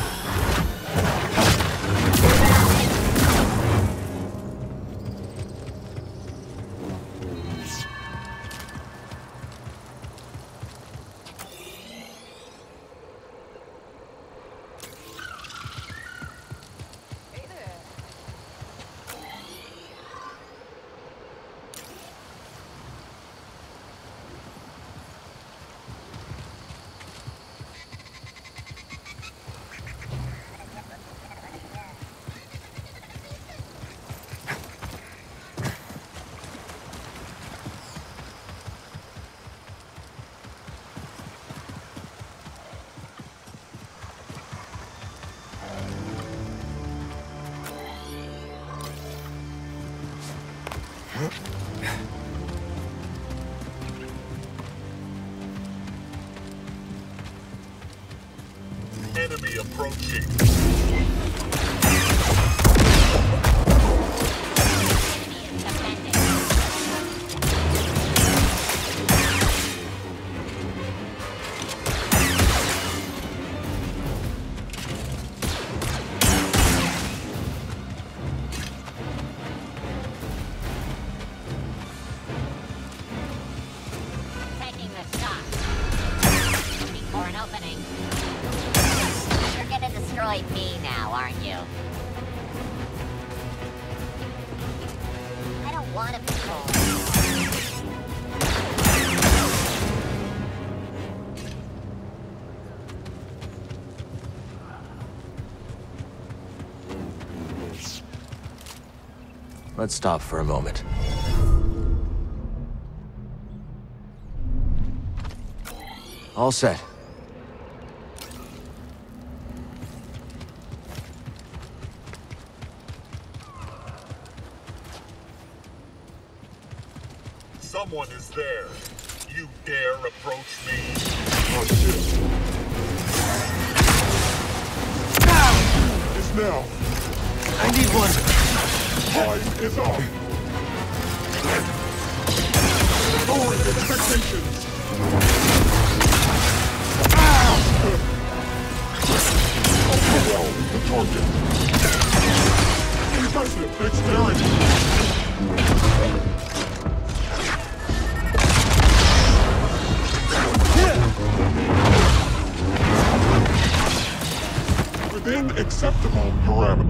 Enemy approaching. Taking the shot. Looking for an opening. You're gonna destroy me now, aren't you? I don't want to control. Let's stop for a moment. All set. Someone is there. You dare approach me? Oh shit. It's now. I need one. Time is up. Lowering expectations. Overwhelm the target. Impressive dexterity. Within acceptable parameters.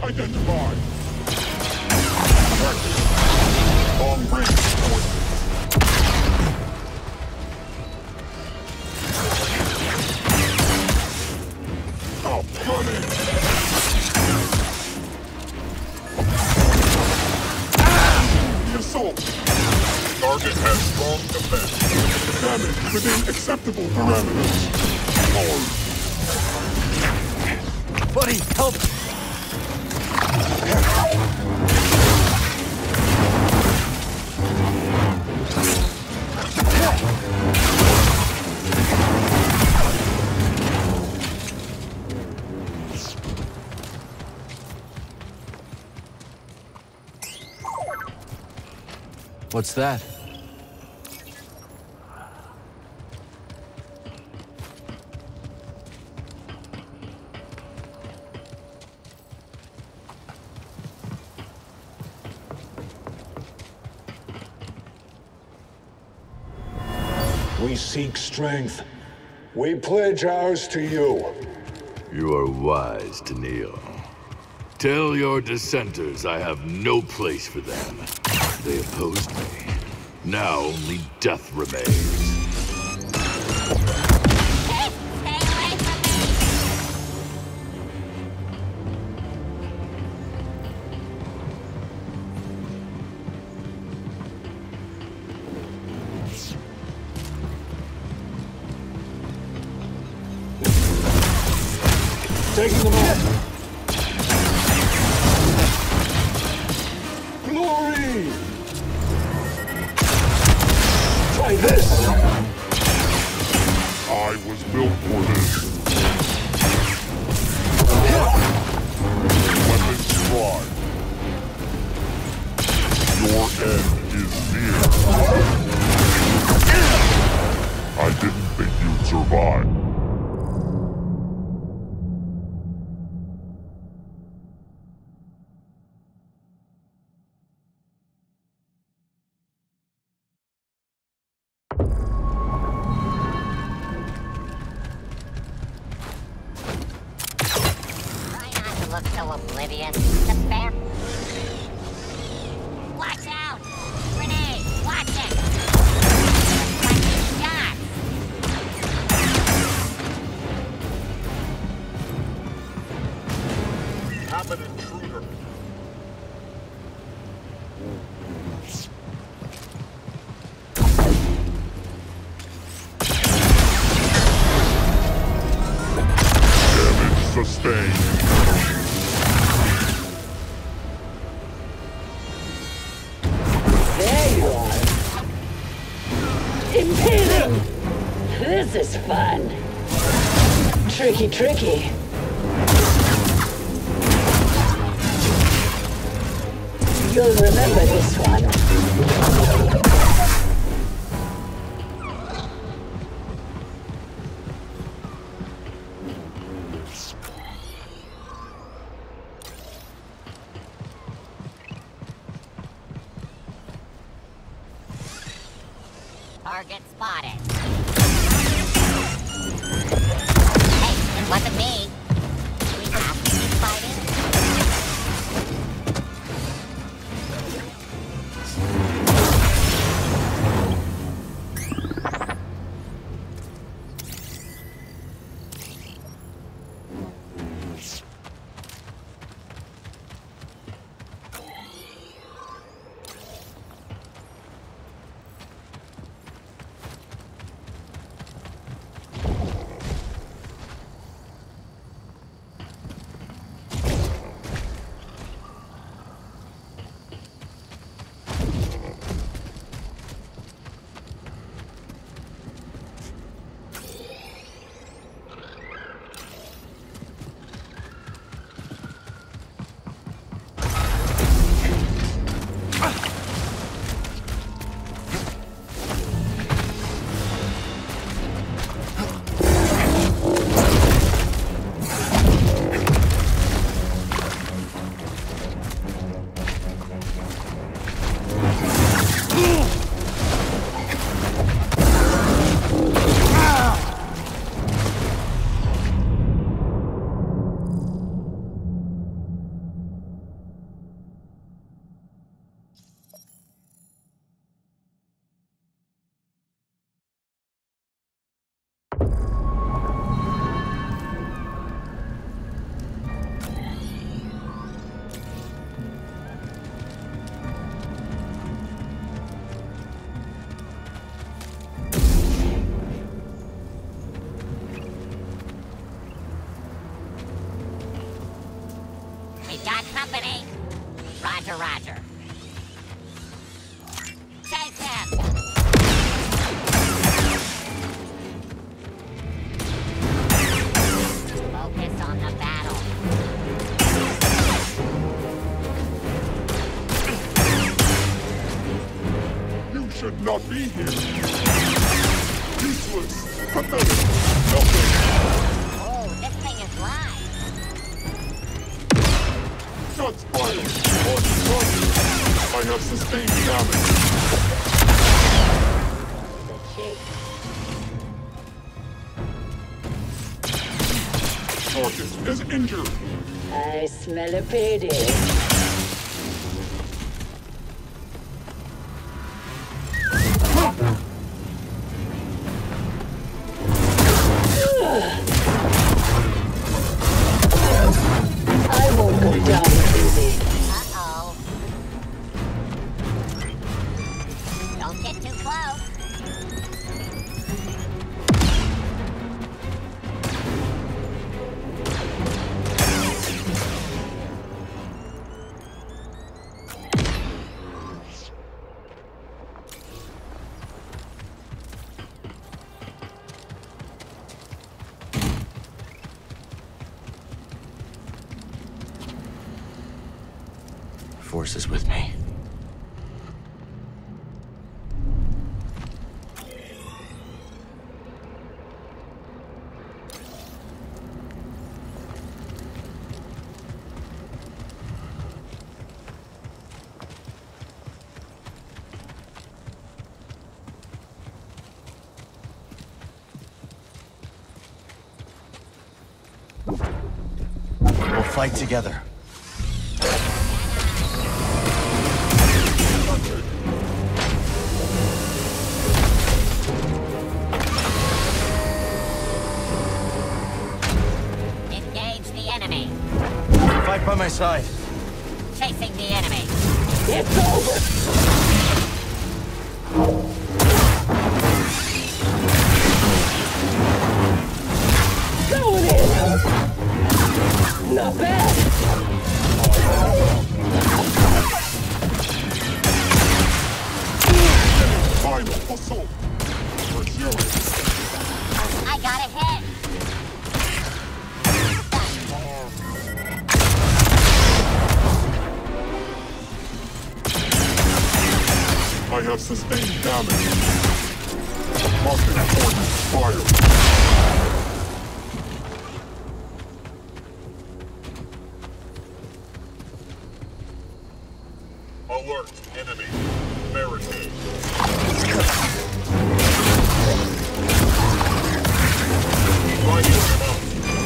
identified. Long range coordinates. Oh, punish! The assault. Target has strong defense. Damage within acceptable parameters. Hard. Buddy, help! What's that? We seek strength. We pledge ours to you. You are wise to kneel. Tell your dissenters I have no place for them. They opposed me. Now only death remains. Taking them out. Glory! Try this! I was built for this. Weapons dry. Your end is near. I didn't think you'd survive. Look so oblivious. The bear. Watch out! Grenade! Watch it! Shot! I'm an intruder. Damage sustained. There you are. Impaling! This is fun. Tricky, tricky. You'll remember this one. Target spotted. Hey, it wasn't me. Do we have to keep fighting? should not be here. Useless. Pathetic. Nothing. Oh, this thing is live. Shots fired. On target. I have sustained damage. Target is injured. I smell a payday. I won't go down easy. Uh-oh. Don't get too close. Force is with me. We'll fight together. Fight by my side. Chasing the enemy. It's over. Going in. Not bad. Final assault. I got a hit. I have sustained damage. Tossing poison fire. Alert, enemy. Barricade. Lighting them up.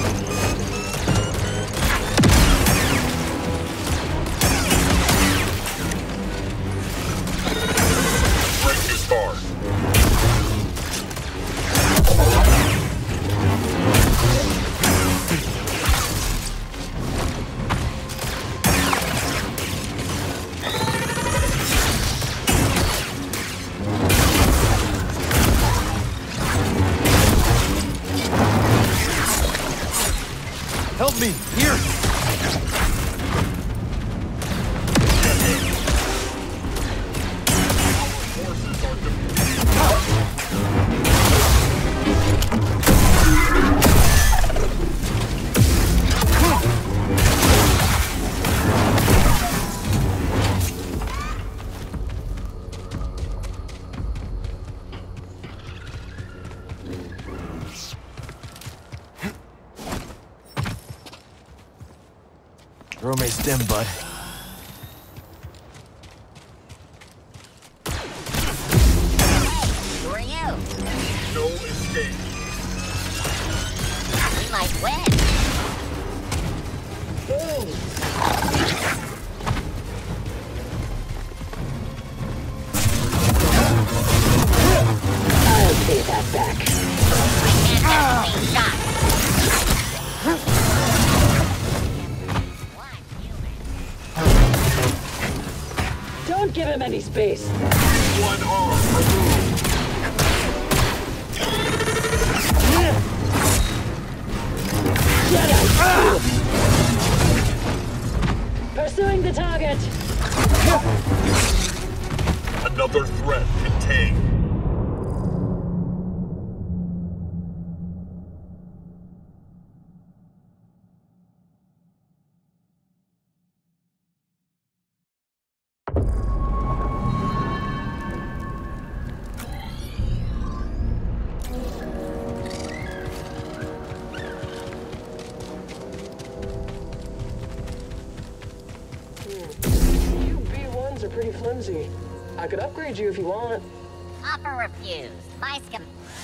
Break his guard. Help me! Here! Roommate's dim, bud. Who are you? No escape. We might win. Boom. I'll pay that back. I can't have the same shot. Don't give him any space. One arm removed. Jedi! Pursuing the target. Another threat contained. flimsy. I could upgrade you if you want. Offer refused. My scum.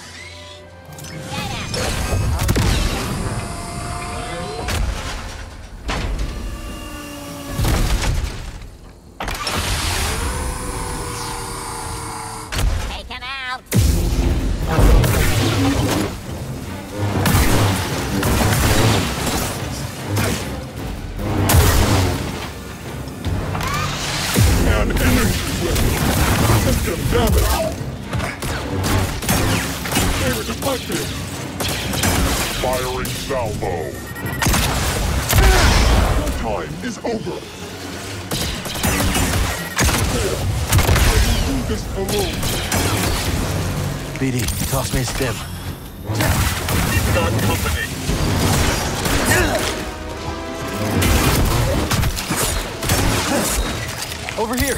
Take him out. An energy weapon. System damage. Favorite deflected. Firing salvo. Time is over. There. I can do this alone. B D, toss me a stim. We've got company. Over here.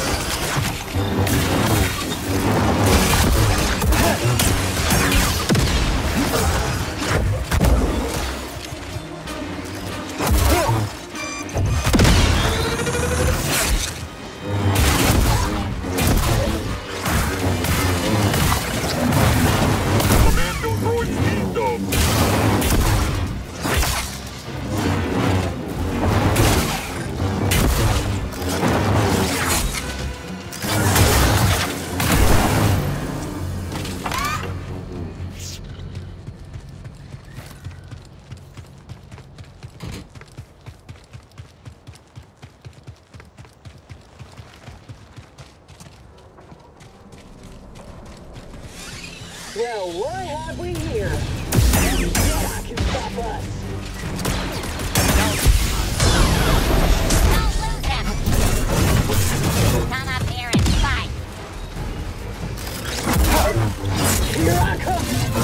Commando droid speed though. Well, what have we here? Jedi can stop us. Don't lose him. Come up here and fight. Here I come.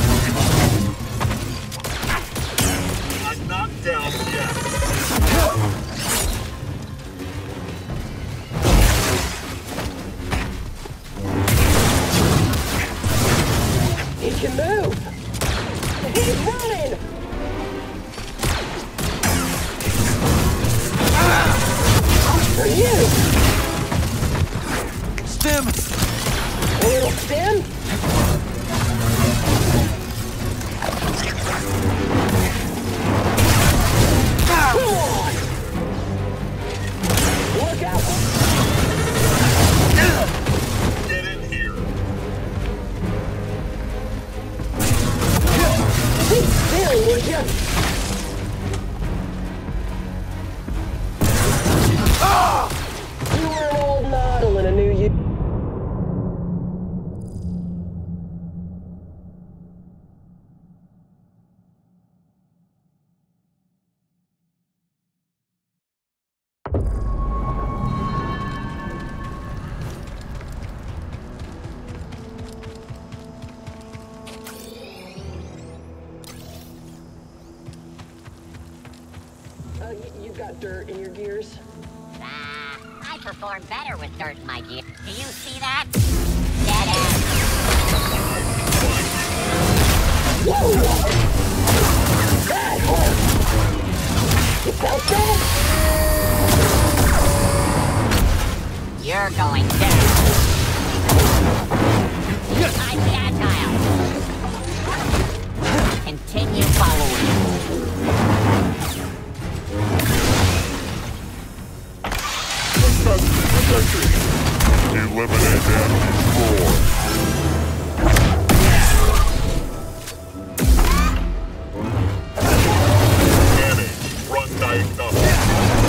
I'm not down yet. He can move. He's running. For you. Stim. A little stim. Come on. Look out. Get in here. Keep still, would you? You were an old model in a new year. Uh, y- you got dirt in your gears? Ah, I perform better with dirt in my gear. Do you see that? Dead end. Whoa! That hurt! You felt that? You're going down. I'm agile. Continue following. Eliminate and destroy. Damage. Run diagnostic.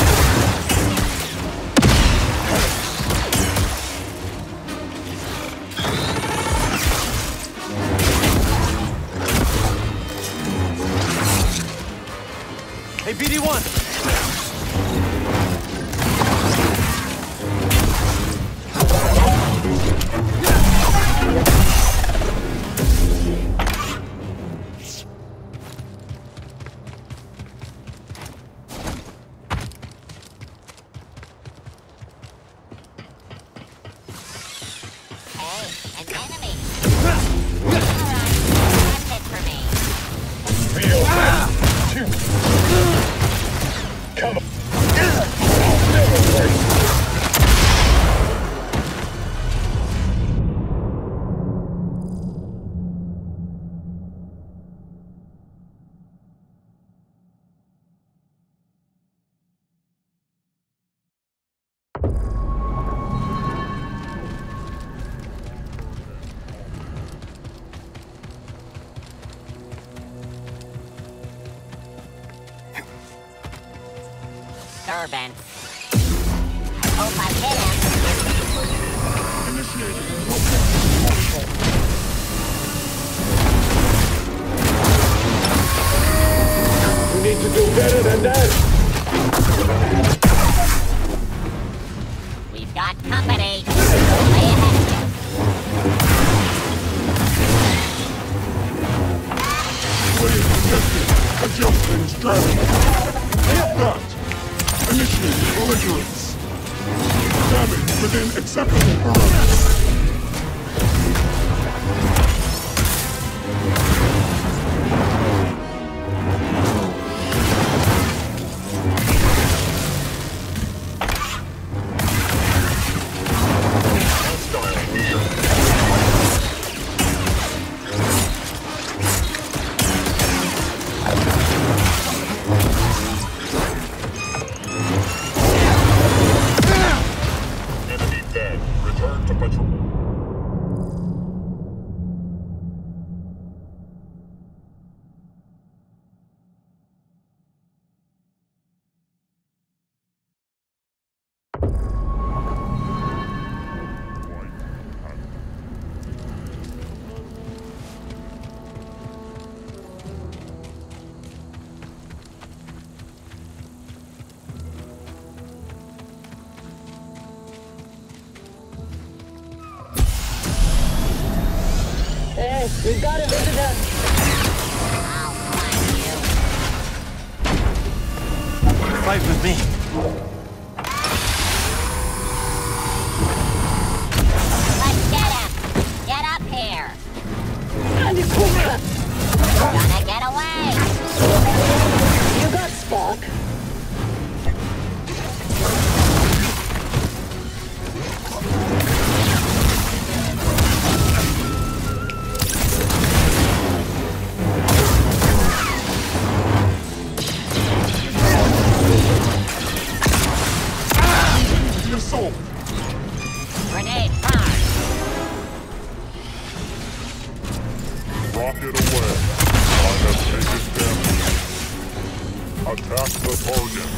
Hey, B D one. bourbon. I hope I hit him. You need to do better than that. We've got company. Way ahead of you. Way protected. Adjustment strategy. If not, initiate belligerence. Damage within acceptable parameters. Hey, we got a visitor. I'll find you. Fight with me. Let's get him. Get up here. Gonna get away. You got Spark. Grenade fire. Rocket away. I have taken damage. Attack the target.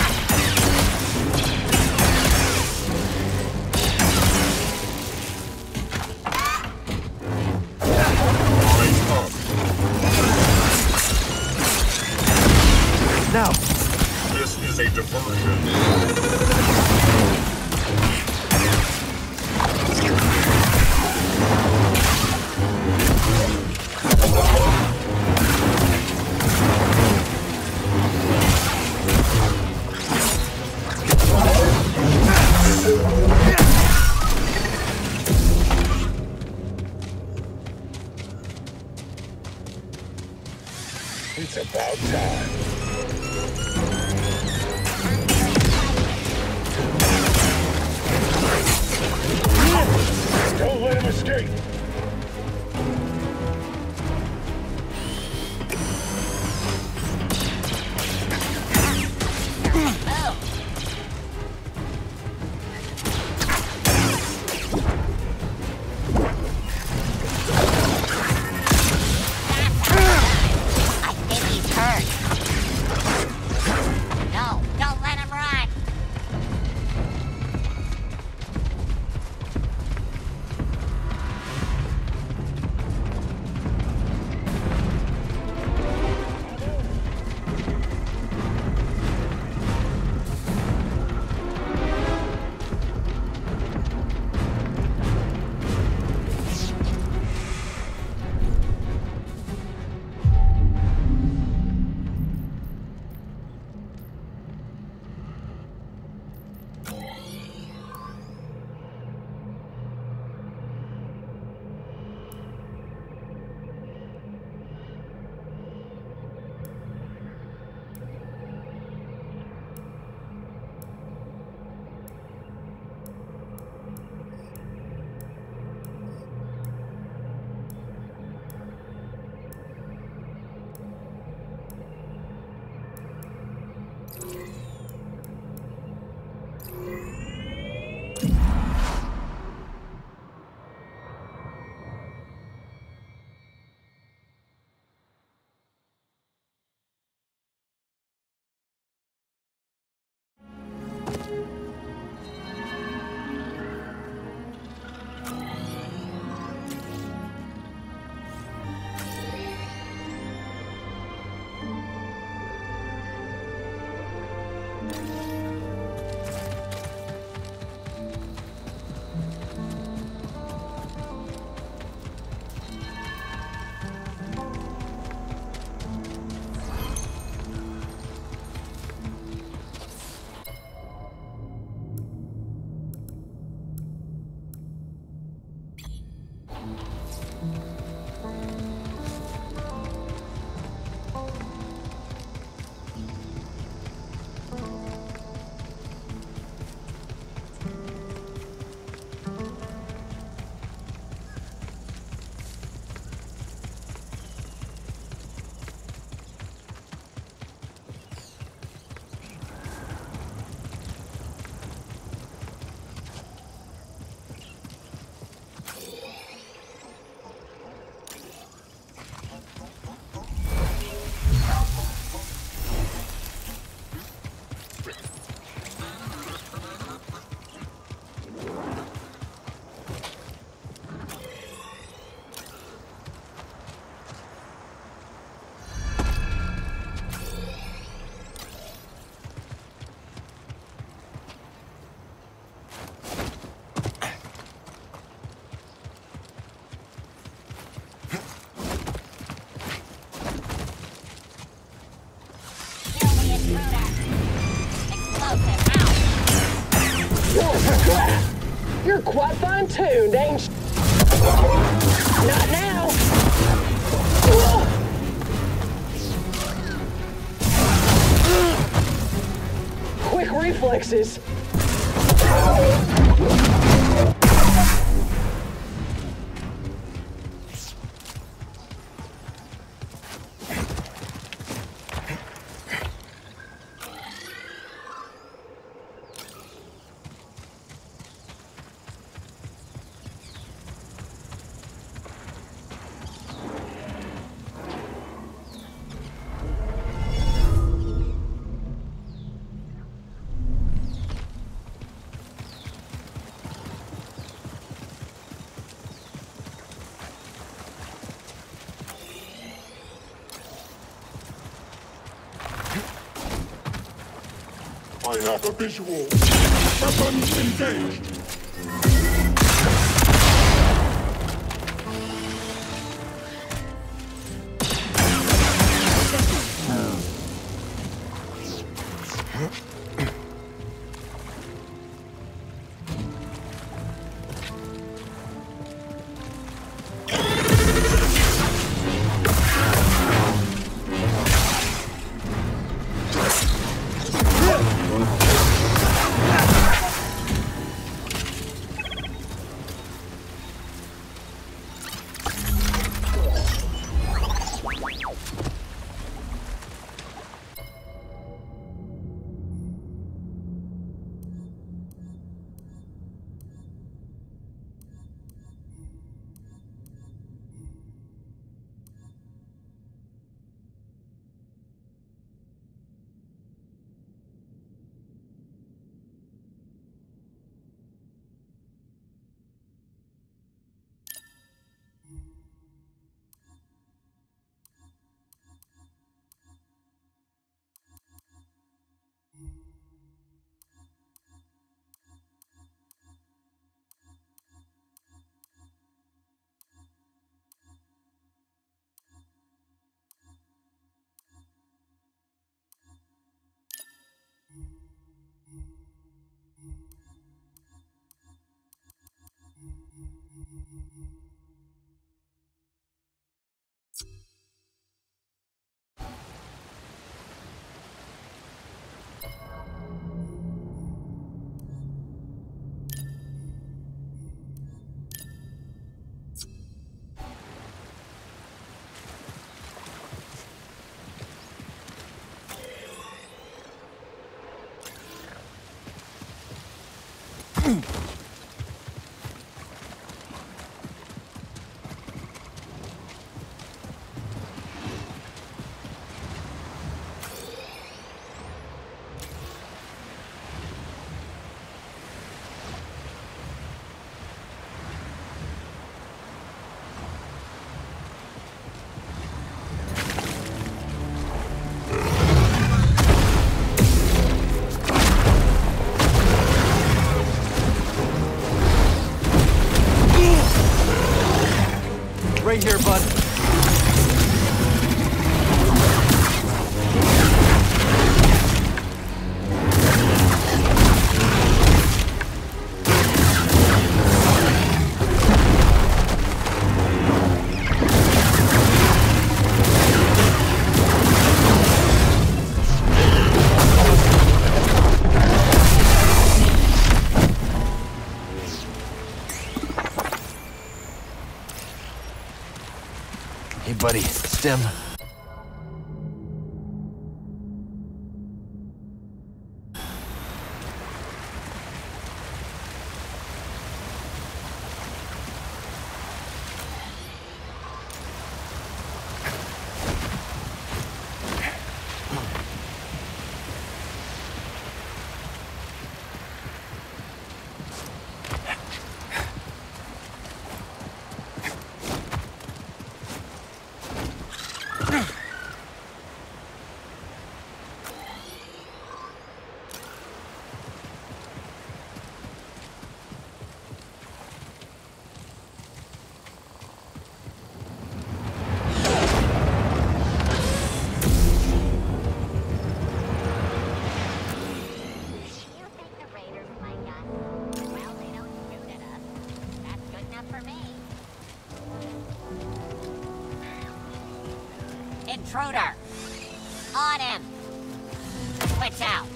Line up. Now. This is a diversion. It's about time. Don't let him escape. You're quite fine-tuned, ain't you? Not now! Quick reflexes! I have a visual. Weapons engaged. Right here, bud. Hey, buddy, stem. intruder! On him! Switch out!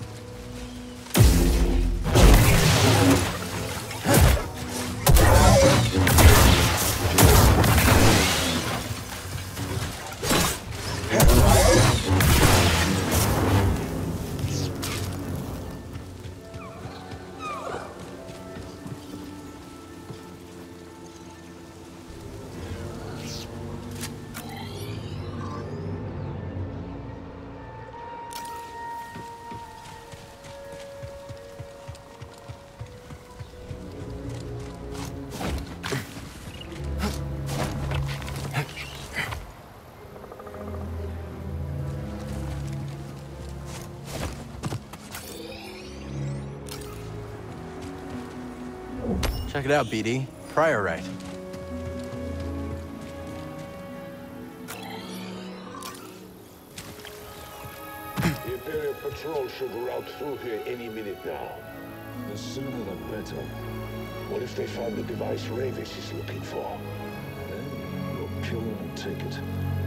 Check it out, B D. Priorite. The Imperial Patrol should route through here any minute now. The sooner the better. What if they found the device Ravis is looking for? Then we'll kill him and take it.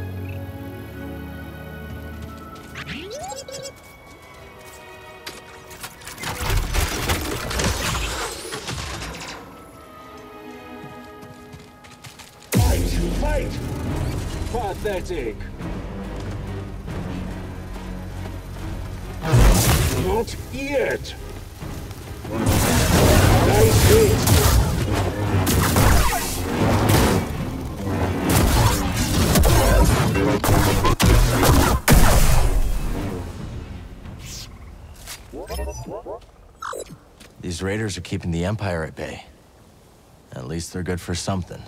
Fight! Pathetic! Not yet! Nice hit! These raiders are keeping the Empire at bay. At least they're good for something.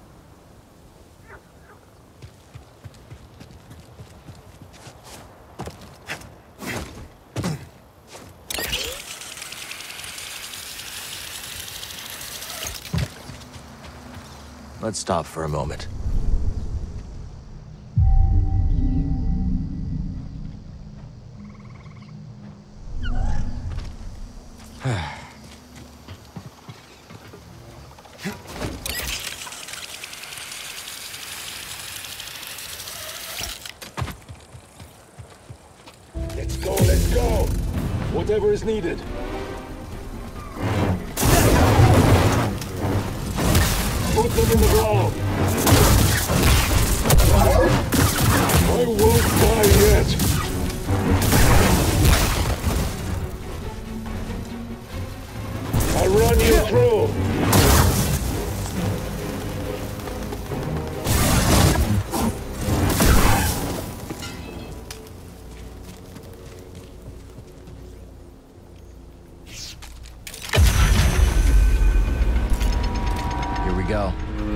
Let's stop for a moment. Let's go, let's go! Whatever is needed. Put them in the ground! I won't die yet! I'll run you through! Here we go.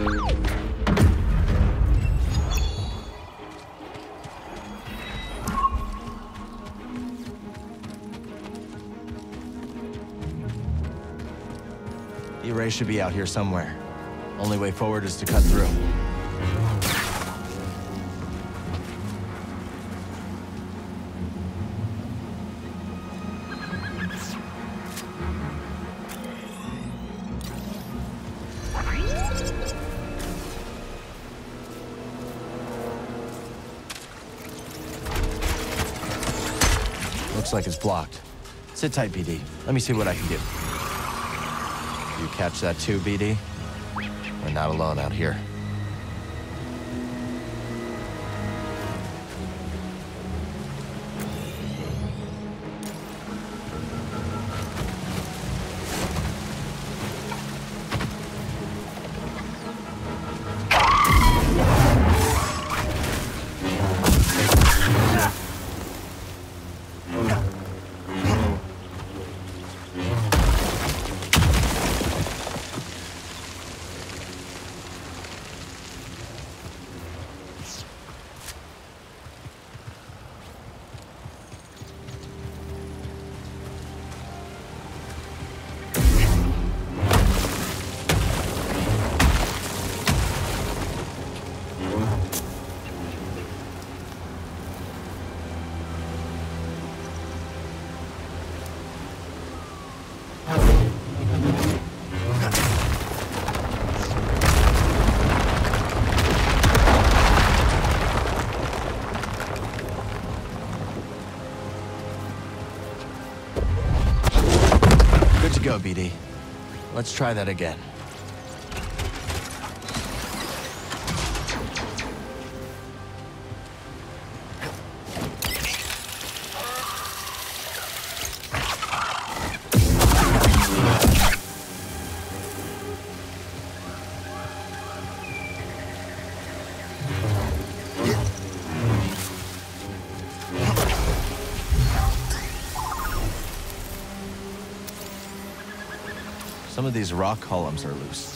The array should be out here somewhere. Only way forward is to cut through. Looks like it's blocked. Sit tight, B D. Let me see what I can do. You catch that too, B D? We're not alone out here. go, B D. Let's try that again. Some of these rock columns are loose.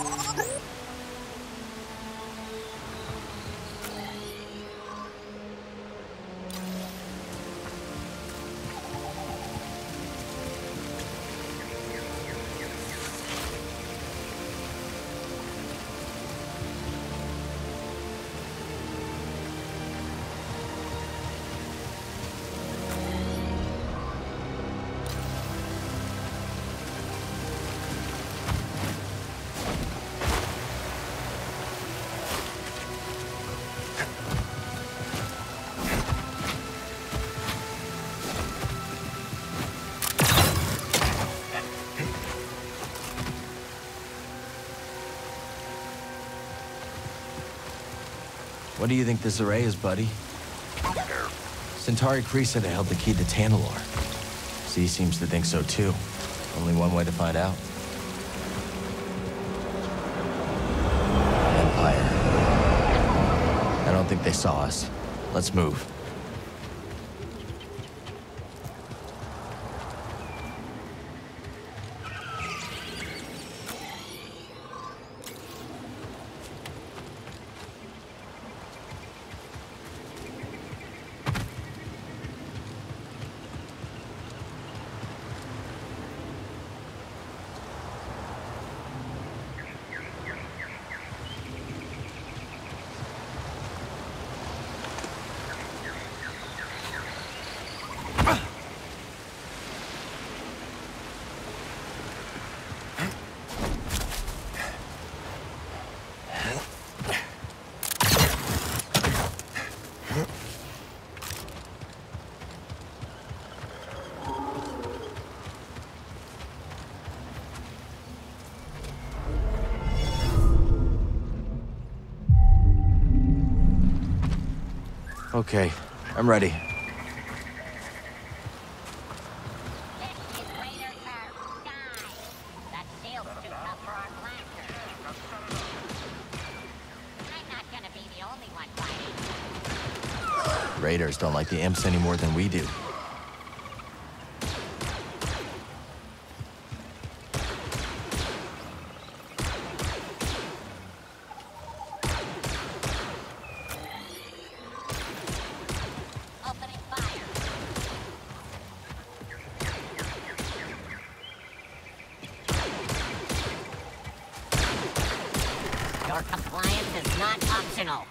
What do you think this array is, buddy? Santari Khri said it held the key to Tanalorr. Z seems to think so too. Only one way to find out. Empire. I don't think they saw us. Let's move. Okay, I'm ready. Raiders don't like the imps any more than we do. Your compliance is not optional.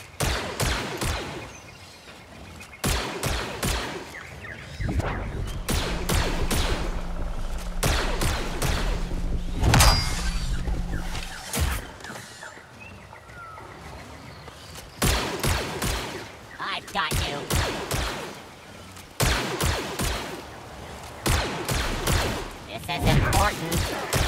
I've got you. This is important.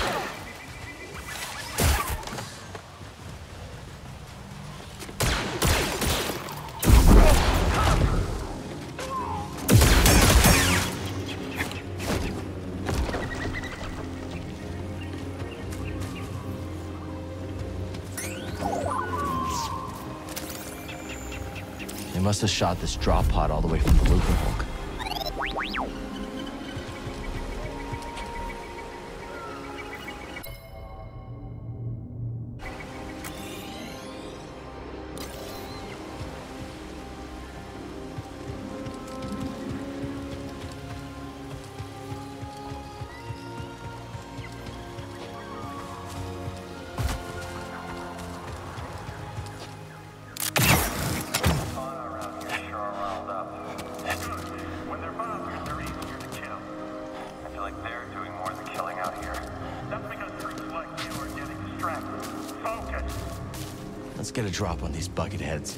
They must have shot this drop pod all the way from the looping hook. Let's get a drop on these bucket heads.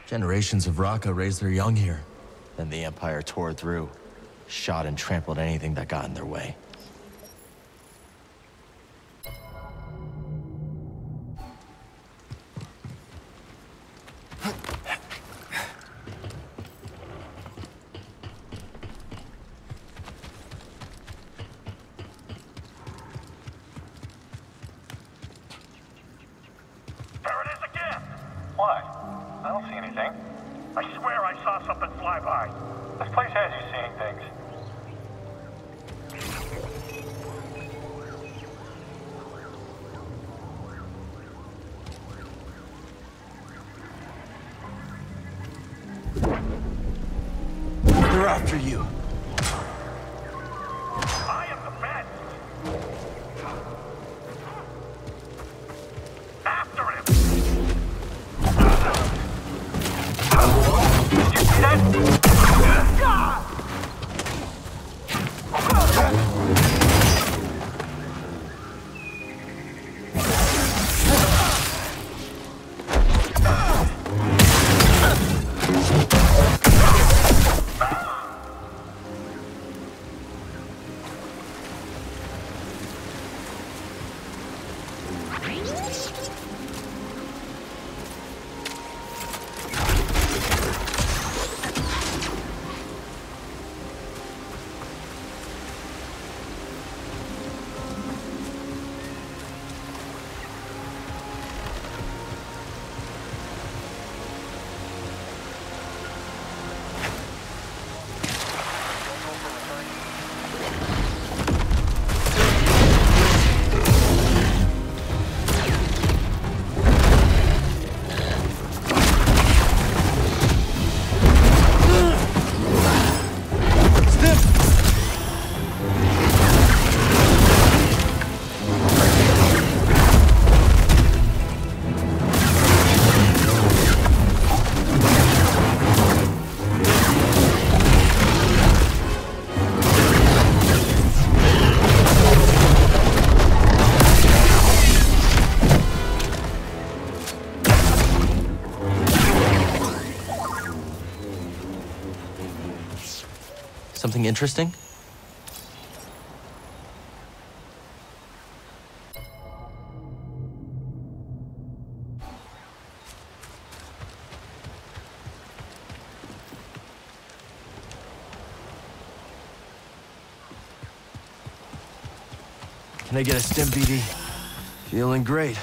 Generations of Raka raised their young here. Then the Empire tore through, shot and trampled anything that got in their way. They're after you. I am the best. After him. Did you see that? Something interesting? Can I get a stim, B D? Feeling great.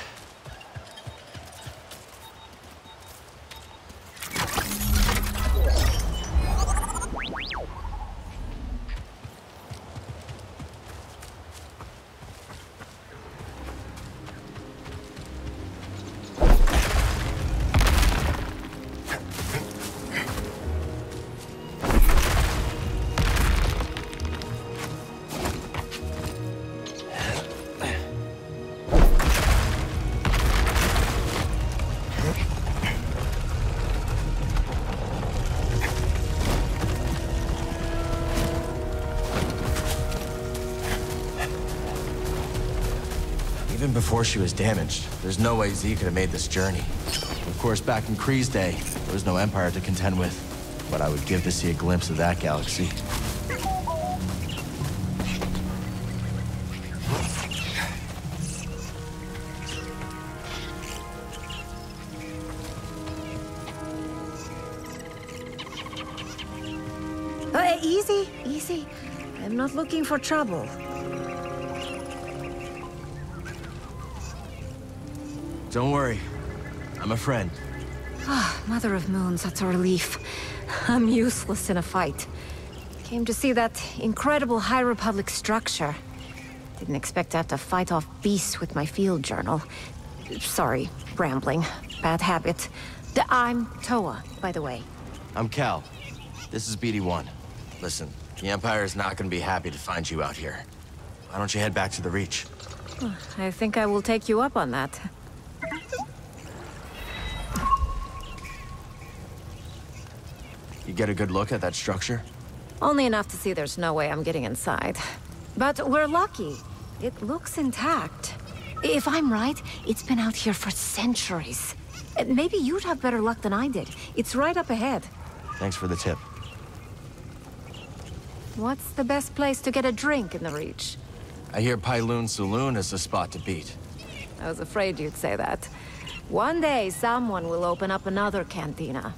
Even before she was damaged, there's no way Z could have made this journey. Of course, back in Khri's day, there was no Empire to contend with. But I would give to see a glimpse of that galaxy. Uh, easy, easy. I'm not looking for trouble. Don't worry. I'm a friend. Ah, Mother of Moons, that's a relief. I'm useless in a fight. Came to see that incredible High Republic structure. Didn't expect to have to fight off beasts with my field journal. Sorry, rambling. Bad habit. D- I'm Toa, by the way. I'm Cal. This is B D one. Listen, the Empire is not going to be happy to find you out here. Why don't you head back to the Reach? I think I will take you up on that. You get a good look at that structure? Only enough to see there's no way I'm getting inside. But we're lucky. It looks intact. If I'm right, it's been out here for centuries. Uh, Maybe you'd have better luck than I did. It's right up ahead. Thanks for the tip. What's the best place to get a drink in the Reach? I hear Pyloon Saloon is the spot to beat. I was afraid you'd say that. One day, someone will open up another cantina.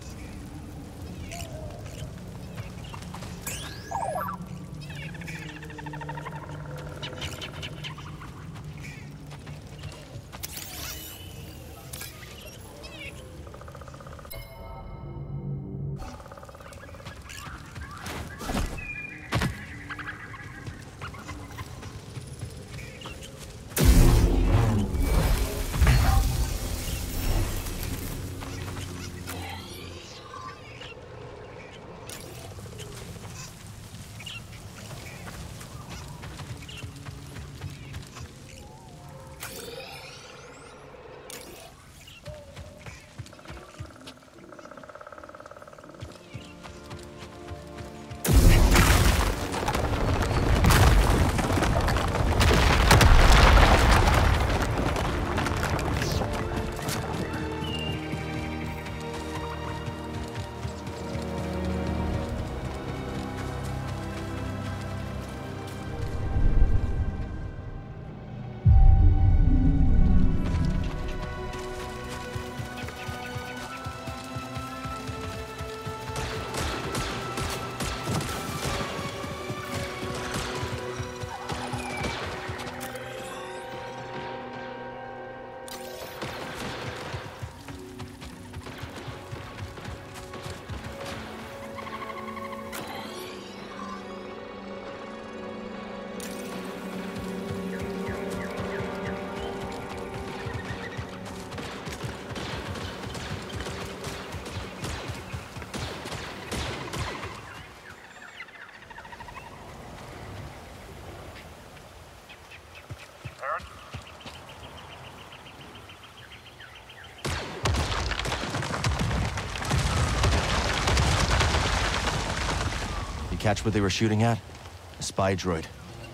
Catch what they were shooting at? A spy droid.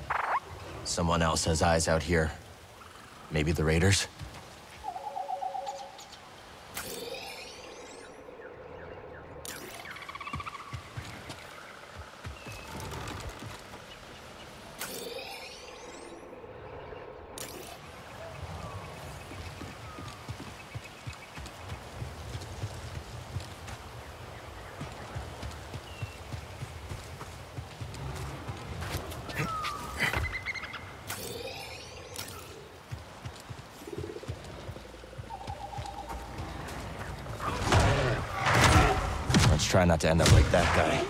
Someone else has eyes out here. Maybe the Raiders? Try not to end up like that guy.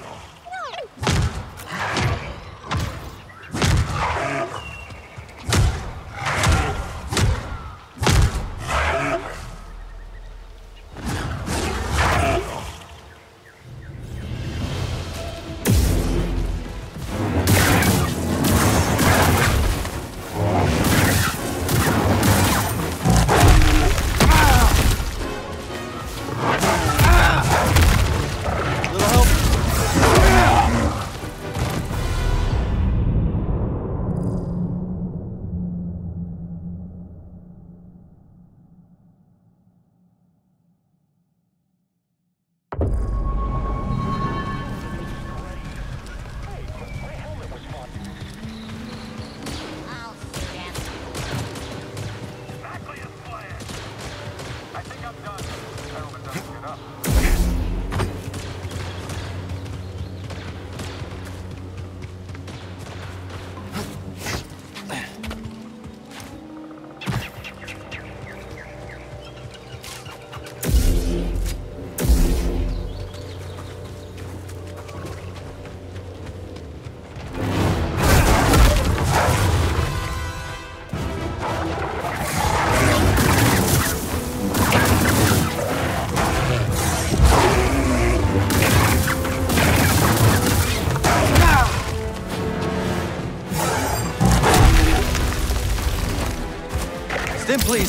Then please.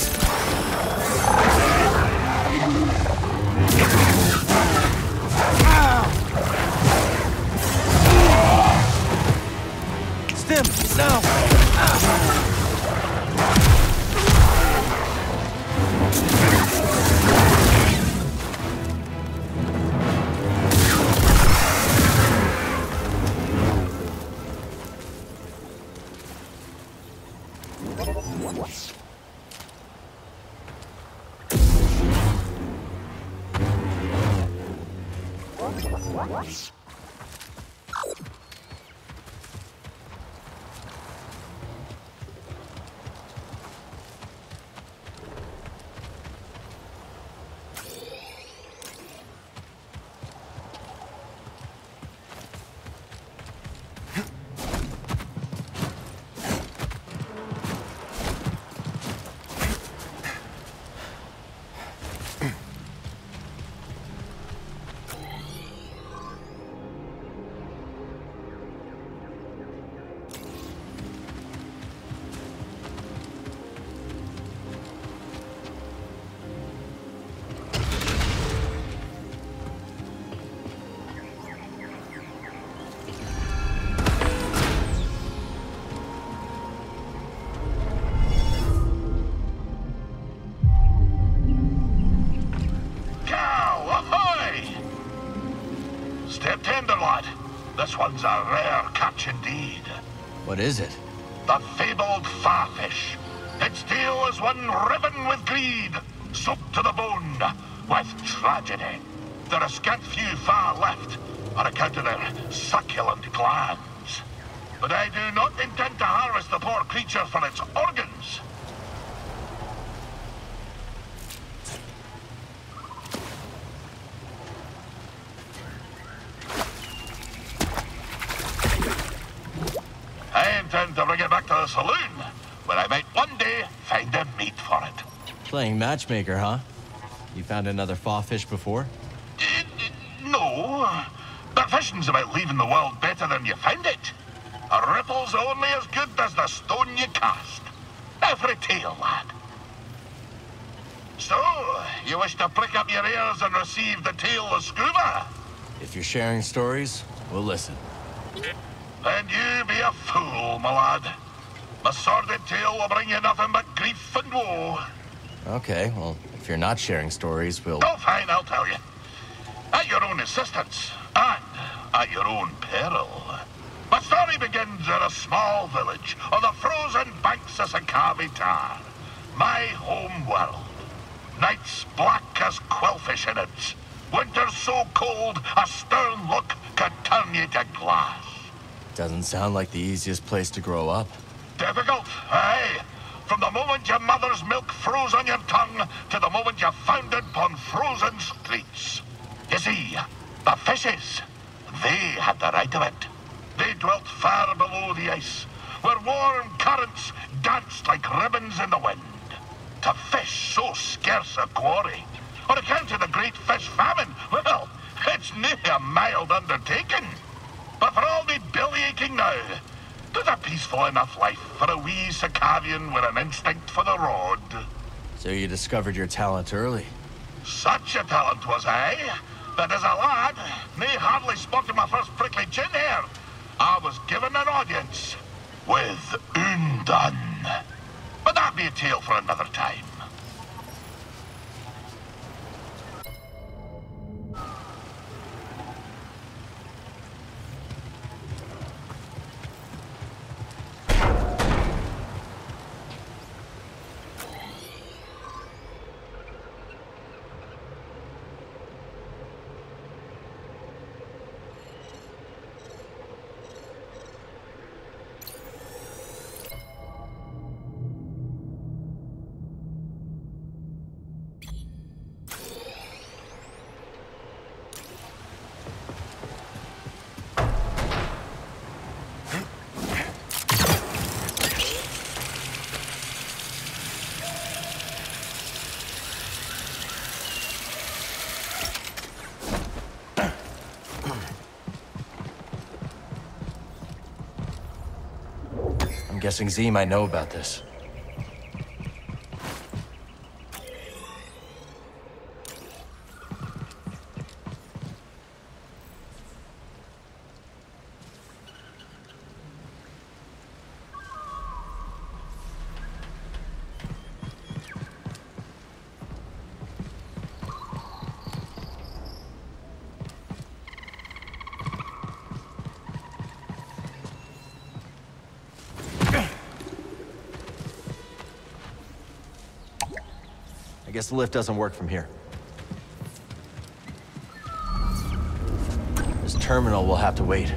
Stim, now. Ah. This one's a rare catch indeed. What is it? The fabled farfish. Its tail is one riven with greed, soaked to the bone with tragedy. There are scant few far left on account of their succulent glands. But I do not intend to harvest the poor creature for its organs. I intend to bring it back to the saloon, where I might one day find a mate for it. Playing matchmaker, huh? You found another fawfish before? Uh, no, but fishing's about leaving the world better than you found it. A ripple's only as good as the stone you cast. Every tale, lad. So, you wish to prick up your ears and receive the tale of Skoova? If you're sharing stories, we'll listen. Then you be a fool, my lad. My sordid tale will bring you nothing but grief and woe. Okay, well, if you're not sharing stories, we'll... Oh, fine, I'll tell you. At your own insistence, and at your own peril. My story begins in a small village on the frozen banks of Santari, my home world. Nights black as quillfish in it. Winters so cold, a stern look could turn you to glass. Doesn't sound like the easiest place to grow up. Difficult, aye. From the moment your mother's milk froze on your tongue to the moment you foundered upon frozen streets. You see, the fishes, they had the right of it. They dwelt far below the ice, where warm currents danced like ribbons in the wind. To fish so scarce a quarry, on account of the great fish famine, well, it's near a mild undertaking. But for all the belly-aching now, there's a peaceful enough life for a wee Sakavian with an instinct for the rod. So you discovered your talent early? Such a talent was I, that as a lad, me hardly spotted my first prickly chin hair, I was given an audience with Undone. But that'd be a tale for another time. I'm guessing Z might know about this. guess the lift doesn't work from here. This terminal will have to wait.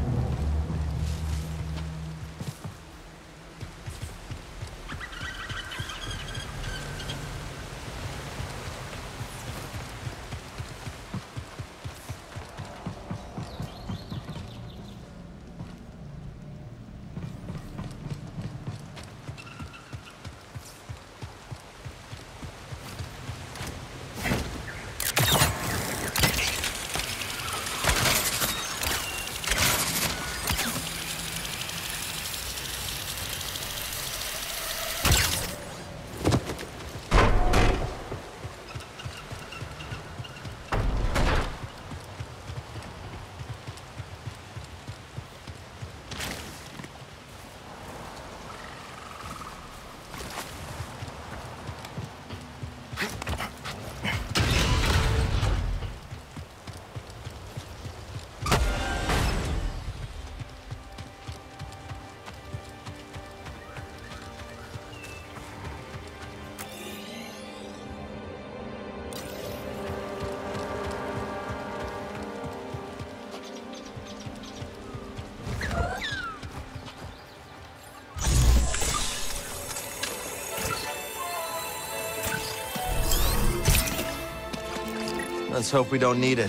Let's hope we don't need it.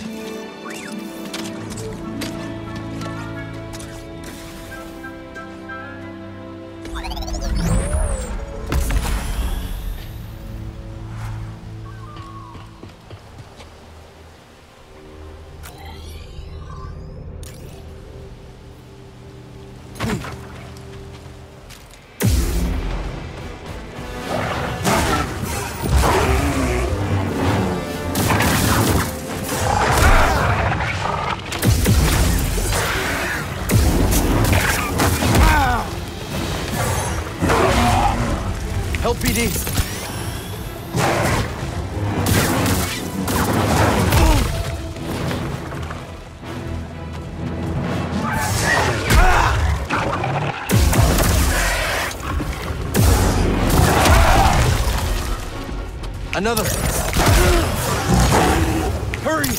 Another! Hurry!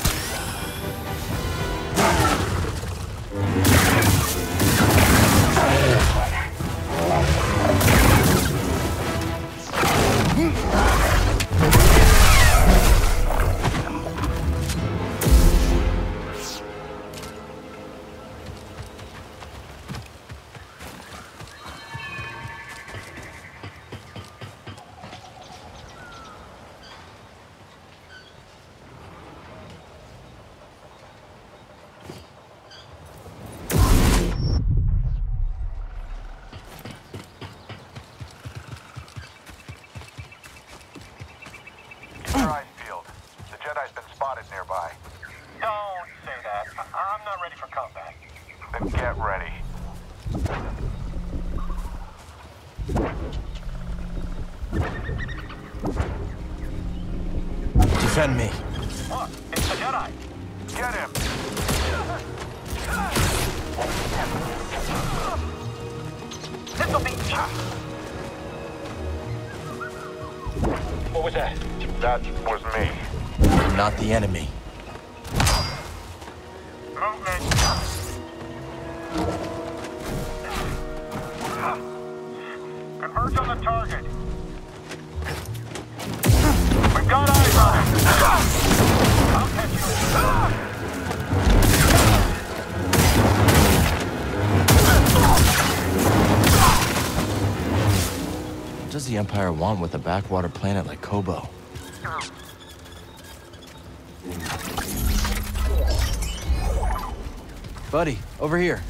Defend me. Look, it's the Jedi. Get him. This'll be. What was that? That was me. You're not the enemy. Movement. Converge on the target. We've got eyes on him. I'll catch you. What does the Empire want with a backwater planet like Koboh? Buddy, over here.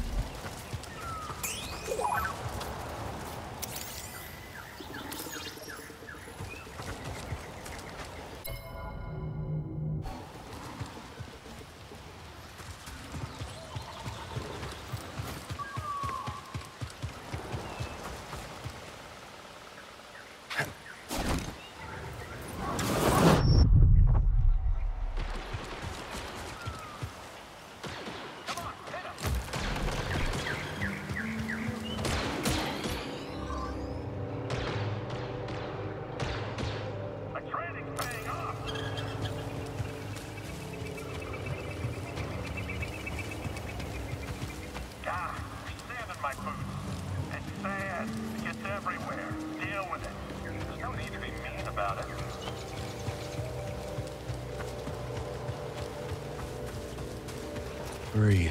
bad. It gets everywhere. Deal with it. There's no need to be mean about it. Breathe.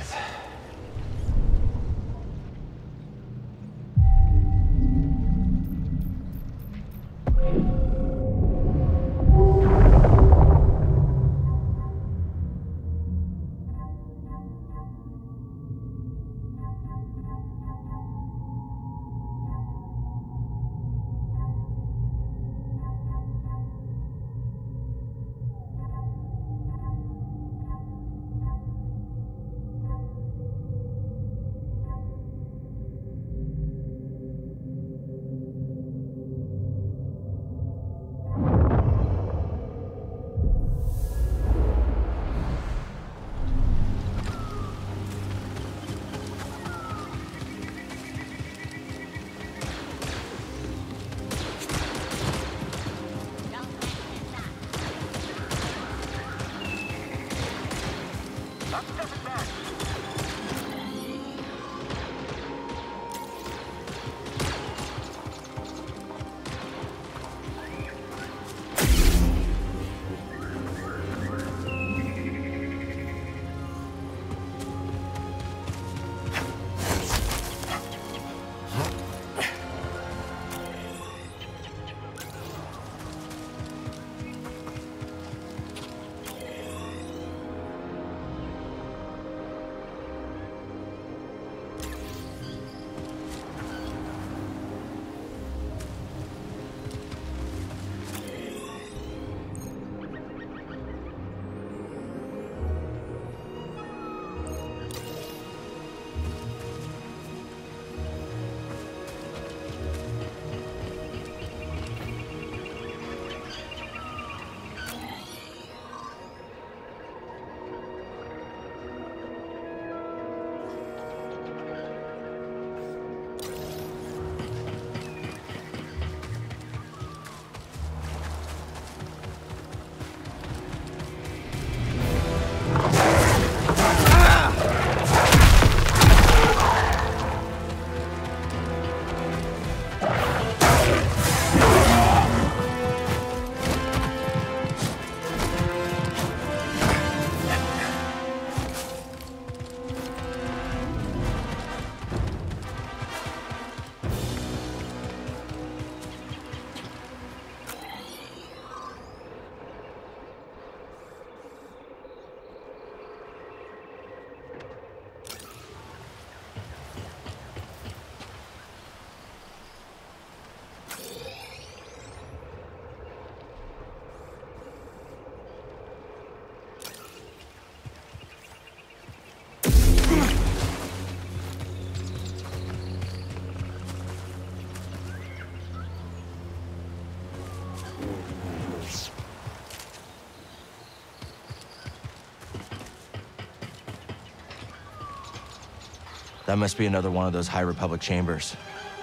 That must be another one of those High Republic chambers.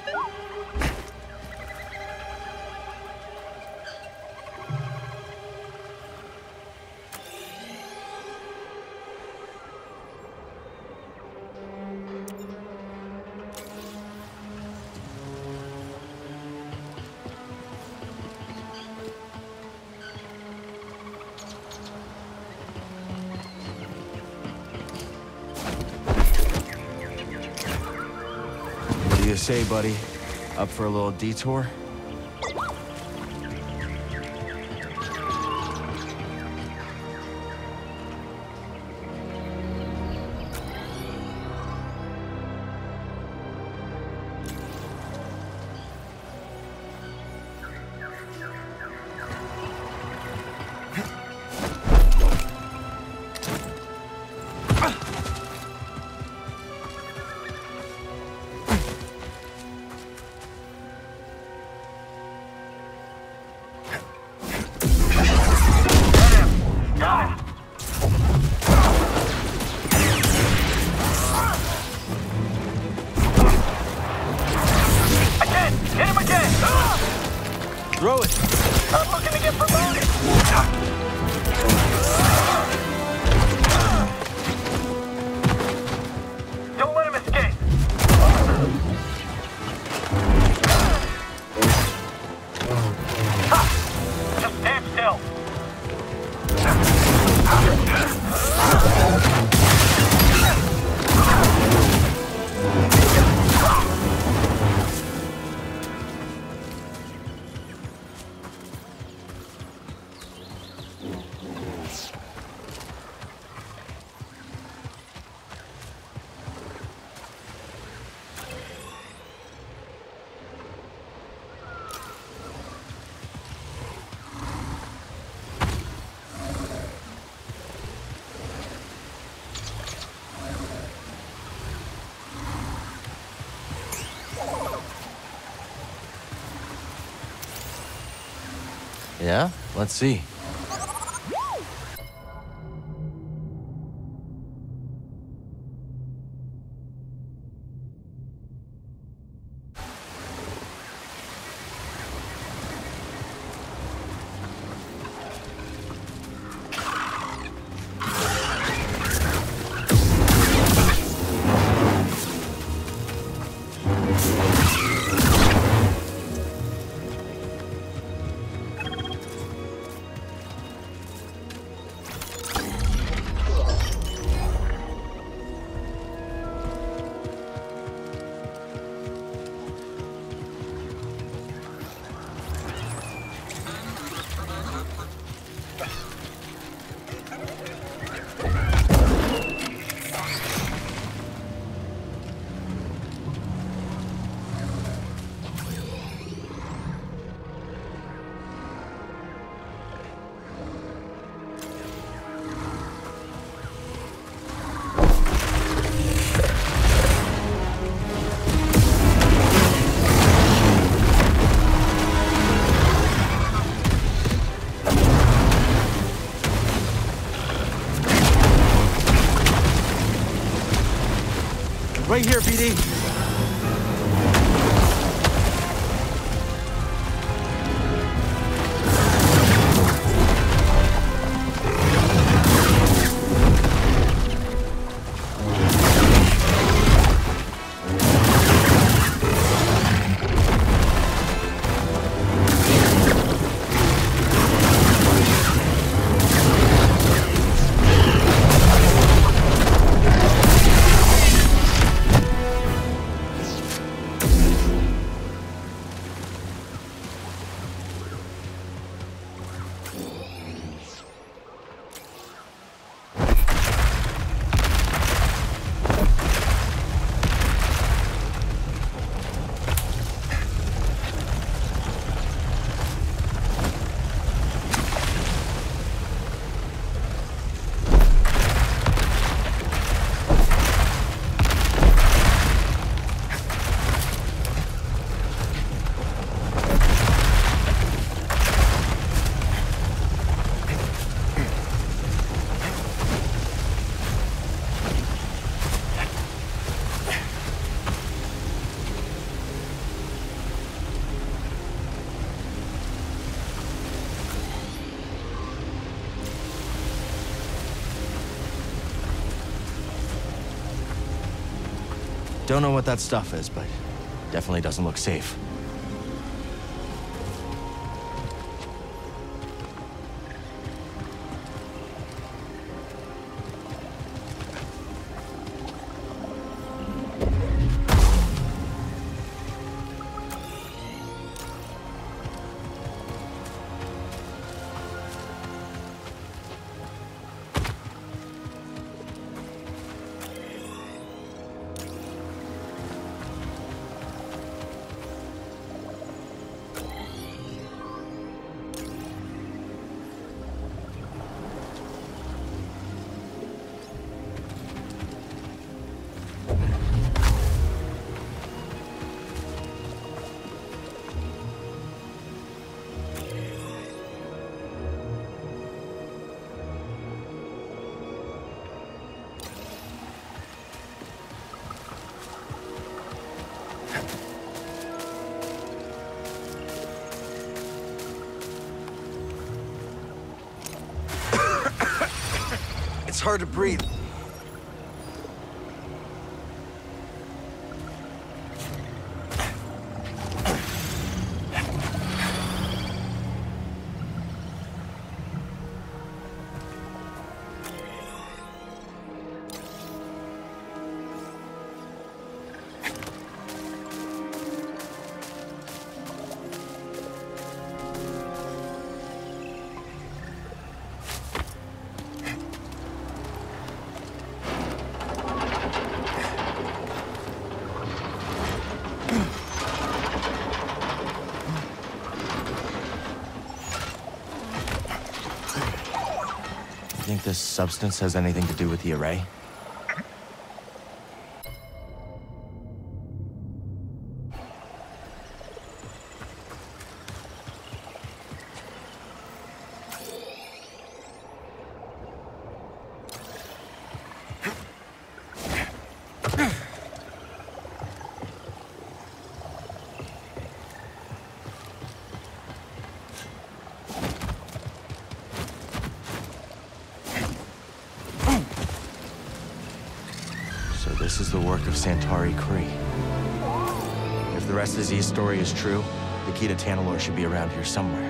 What do you say, buddy? Up for a little detour? Throw it! I'm looking to get promoted! Don't let him escape! Yeah? Let's see. Right here, B D. Don't know what that stuff is, but definitely doesn't look safe. It's hard to breathe. Think this substance has anything to do with the array? this is the work of Santari Khri. If the rest of Z's story is true, the key to Tanalorr should be around here somewhere.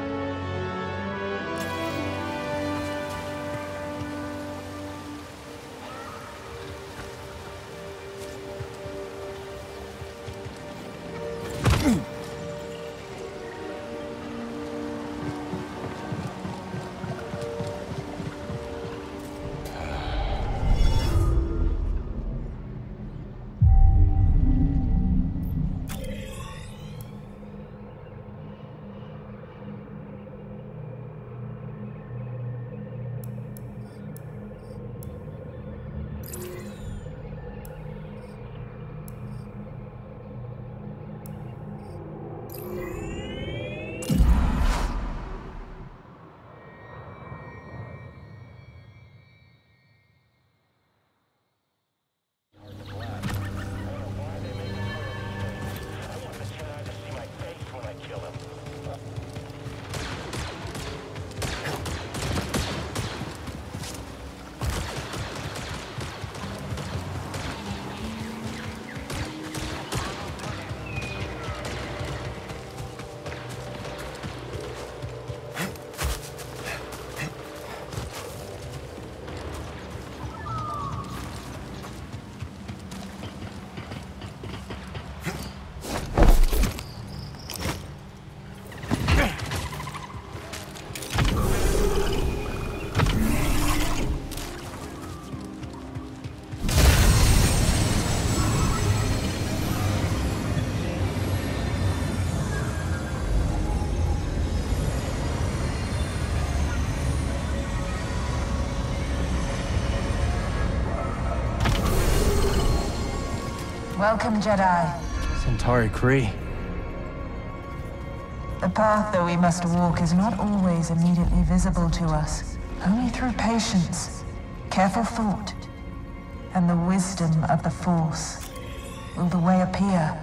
Welcome, Jedi. Santari Khri. The path that we must walk is not always immediately visible to us. Only through patience, careful thought, and the wisdom of the Force will the way appear.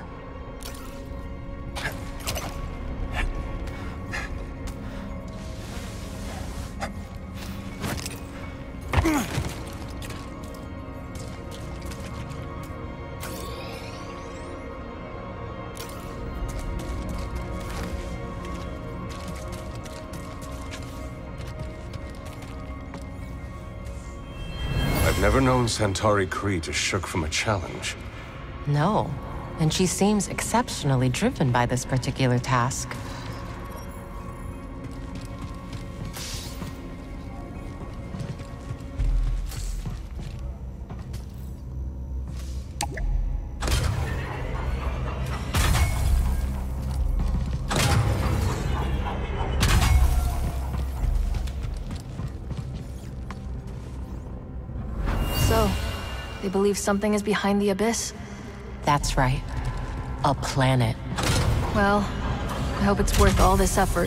Never known Santari Khri to shirk from a challenge. No, and she seems exceptionally driven by this particular task. They believe something is behind the abyss? That's right. A planet. Well, I hope it's worth all this effort.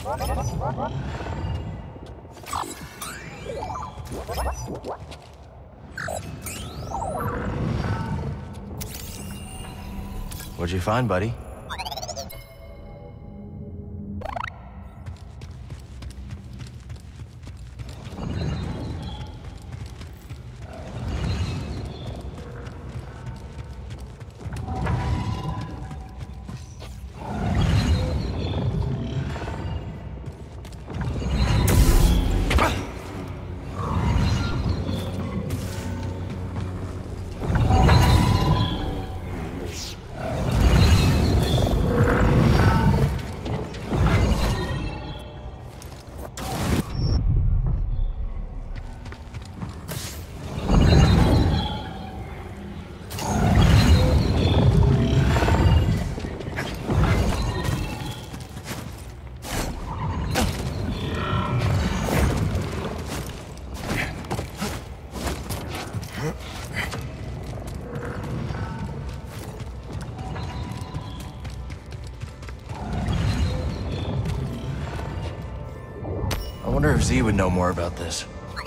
What'd you find, buddy? I wonder if Z would know more about this.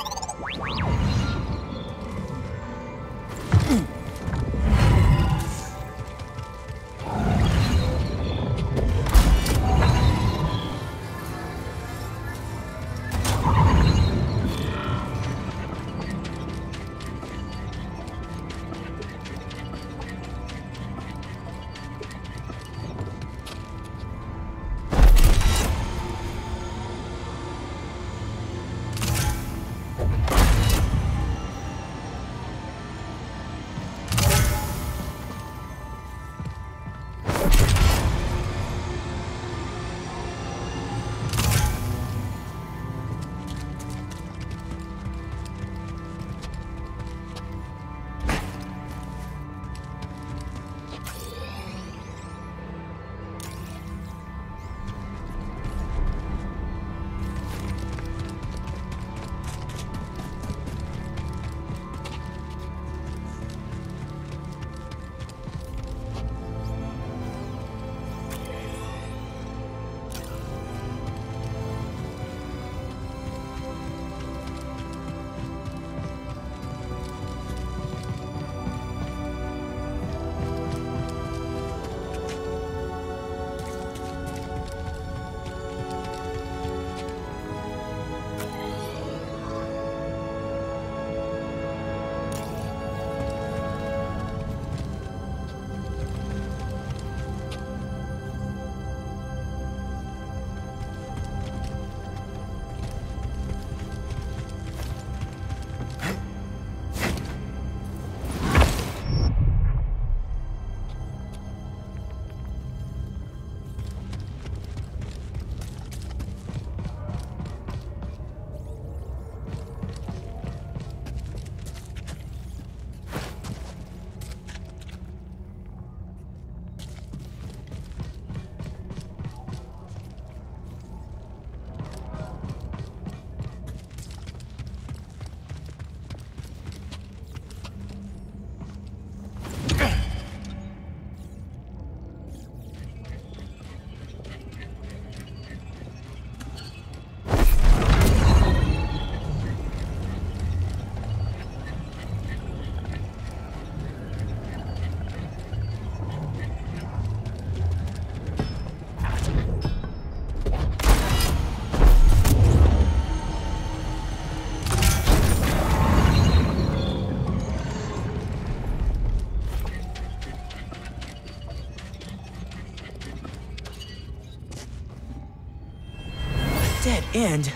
Dead end?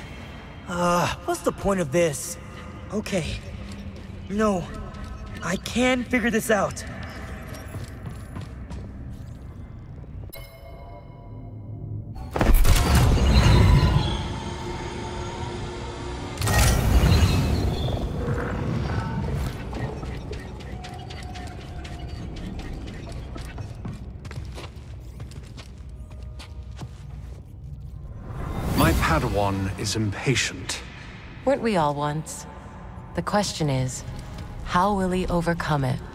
Uh, what's the point of this? Okay. No. I can figure this out. Padawan is impatient. Weren't we all once? The question is, how will he overcome it?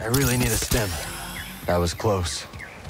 I really need a stim. That was close.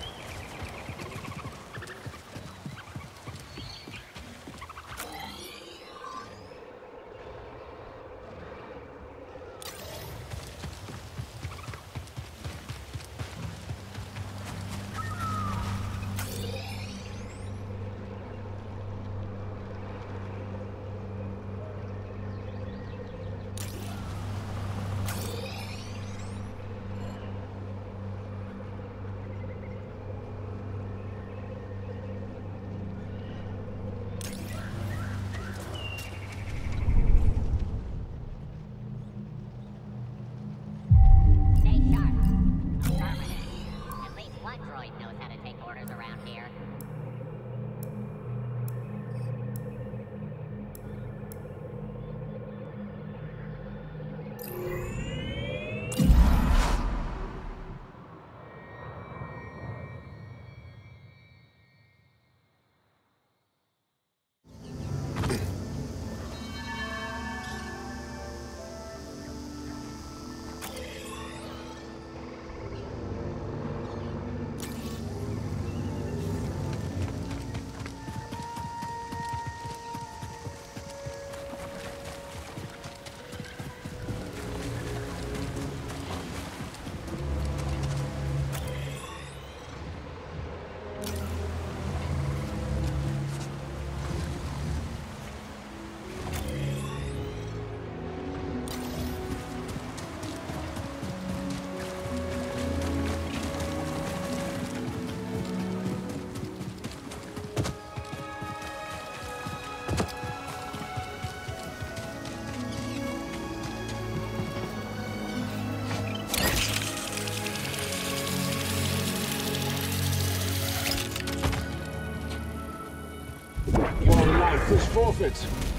Is forfeit.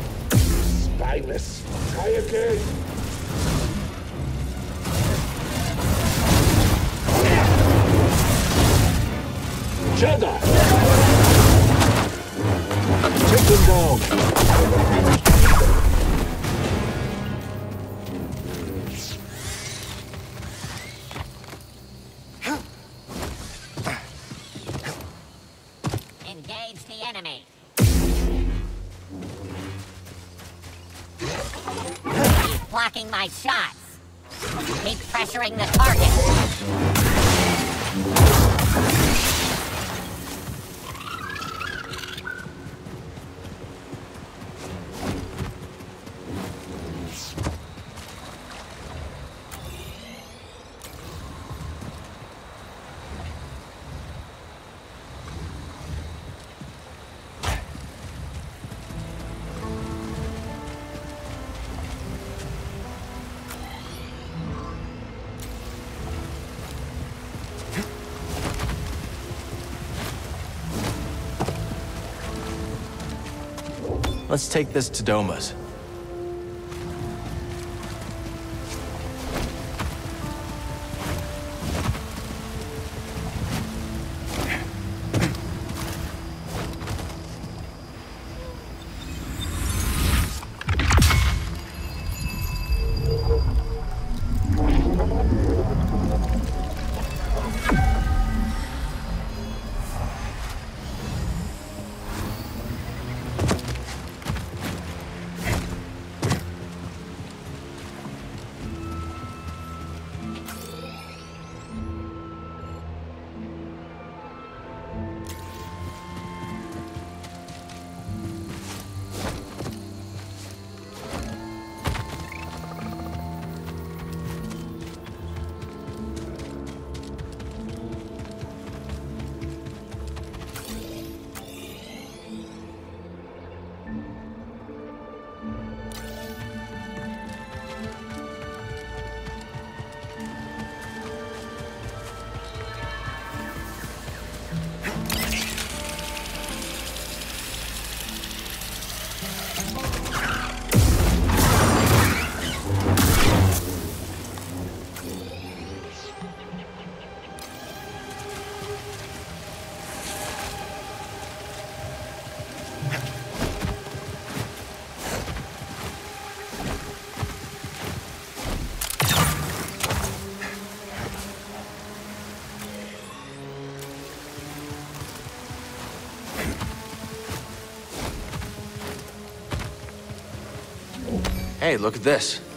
Spineless. Try again. Jedi! Take them down. Engage the enemy. Blocking my shots. Keep pressuring the target. Let's take this to Doma's. Hey, look at this.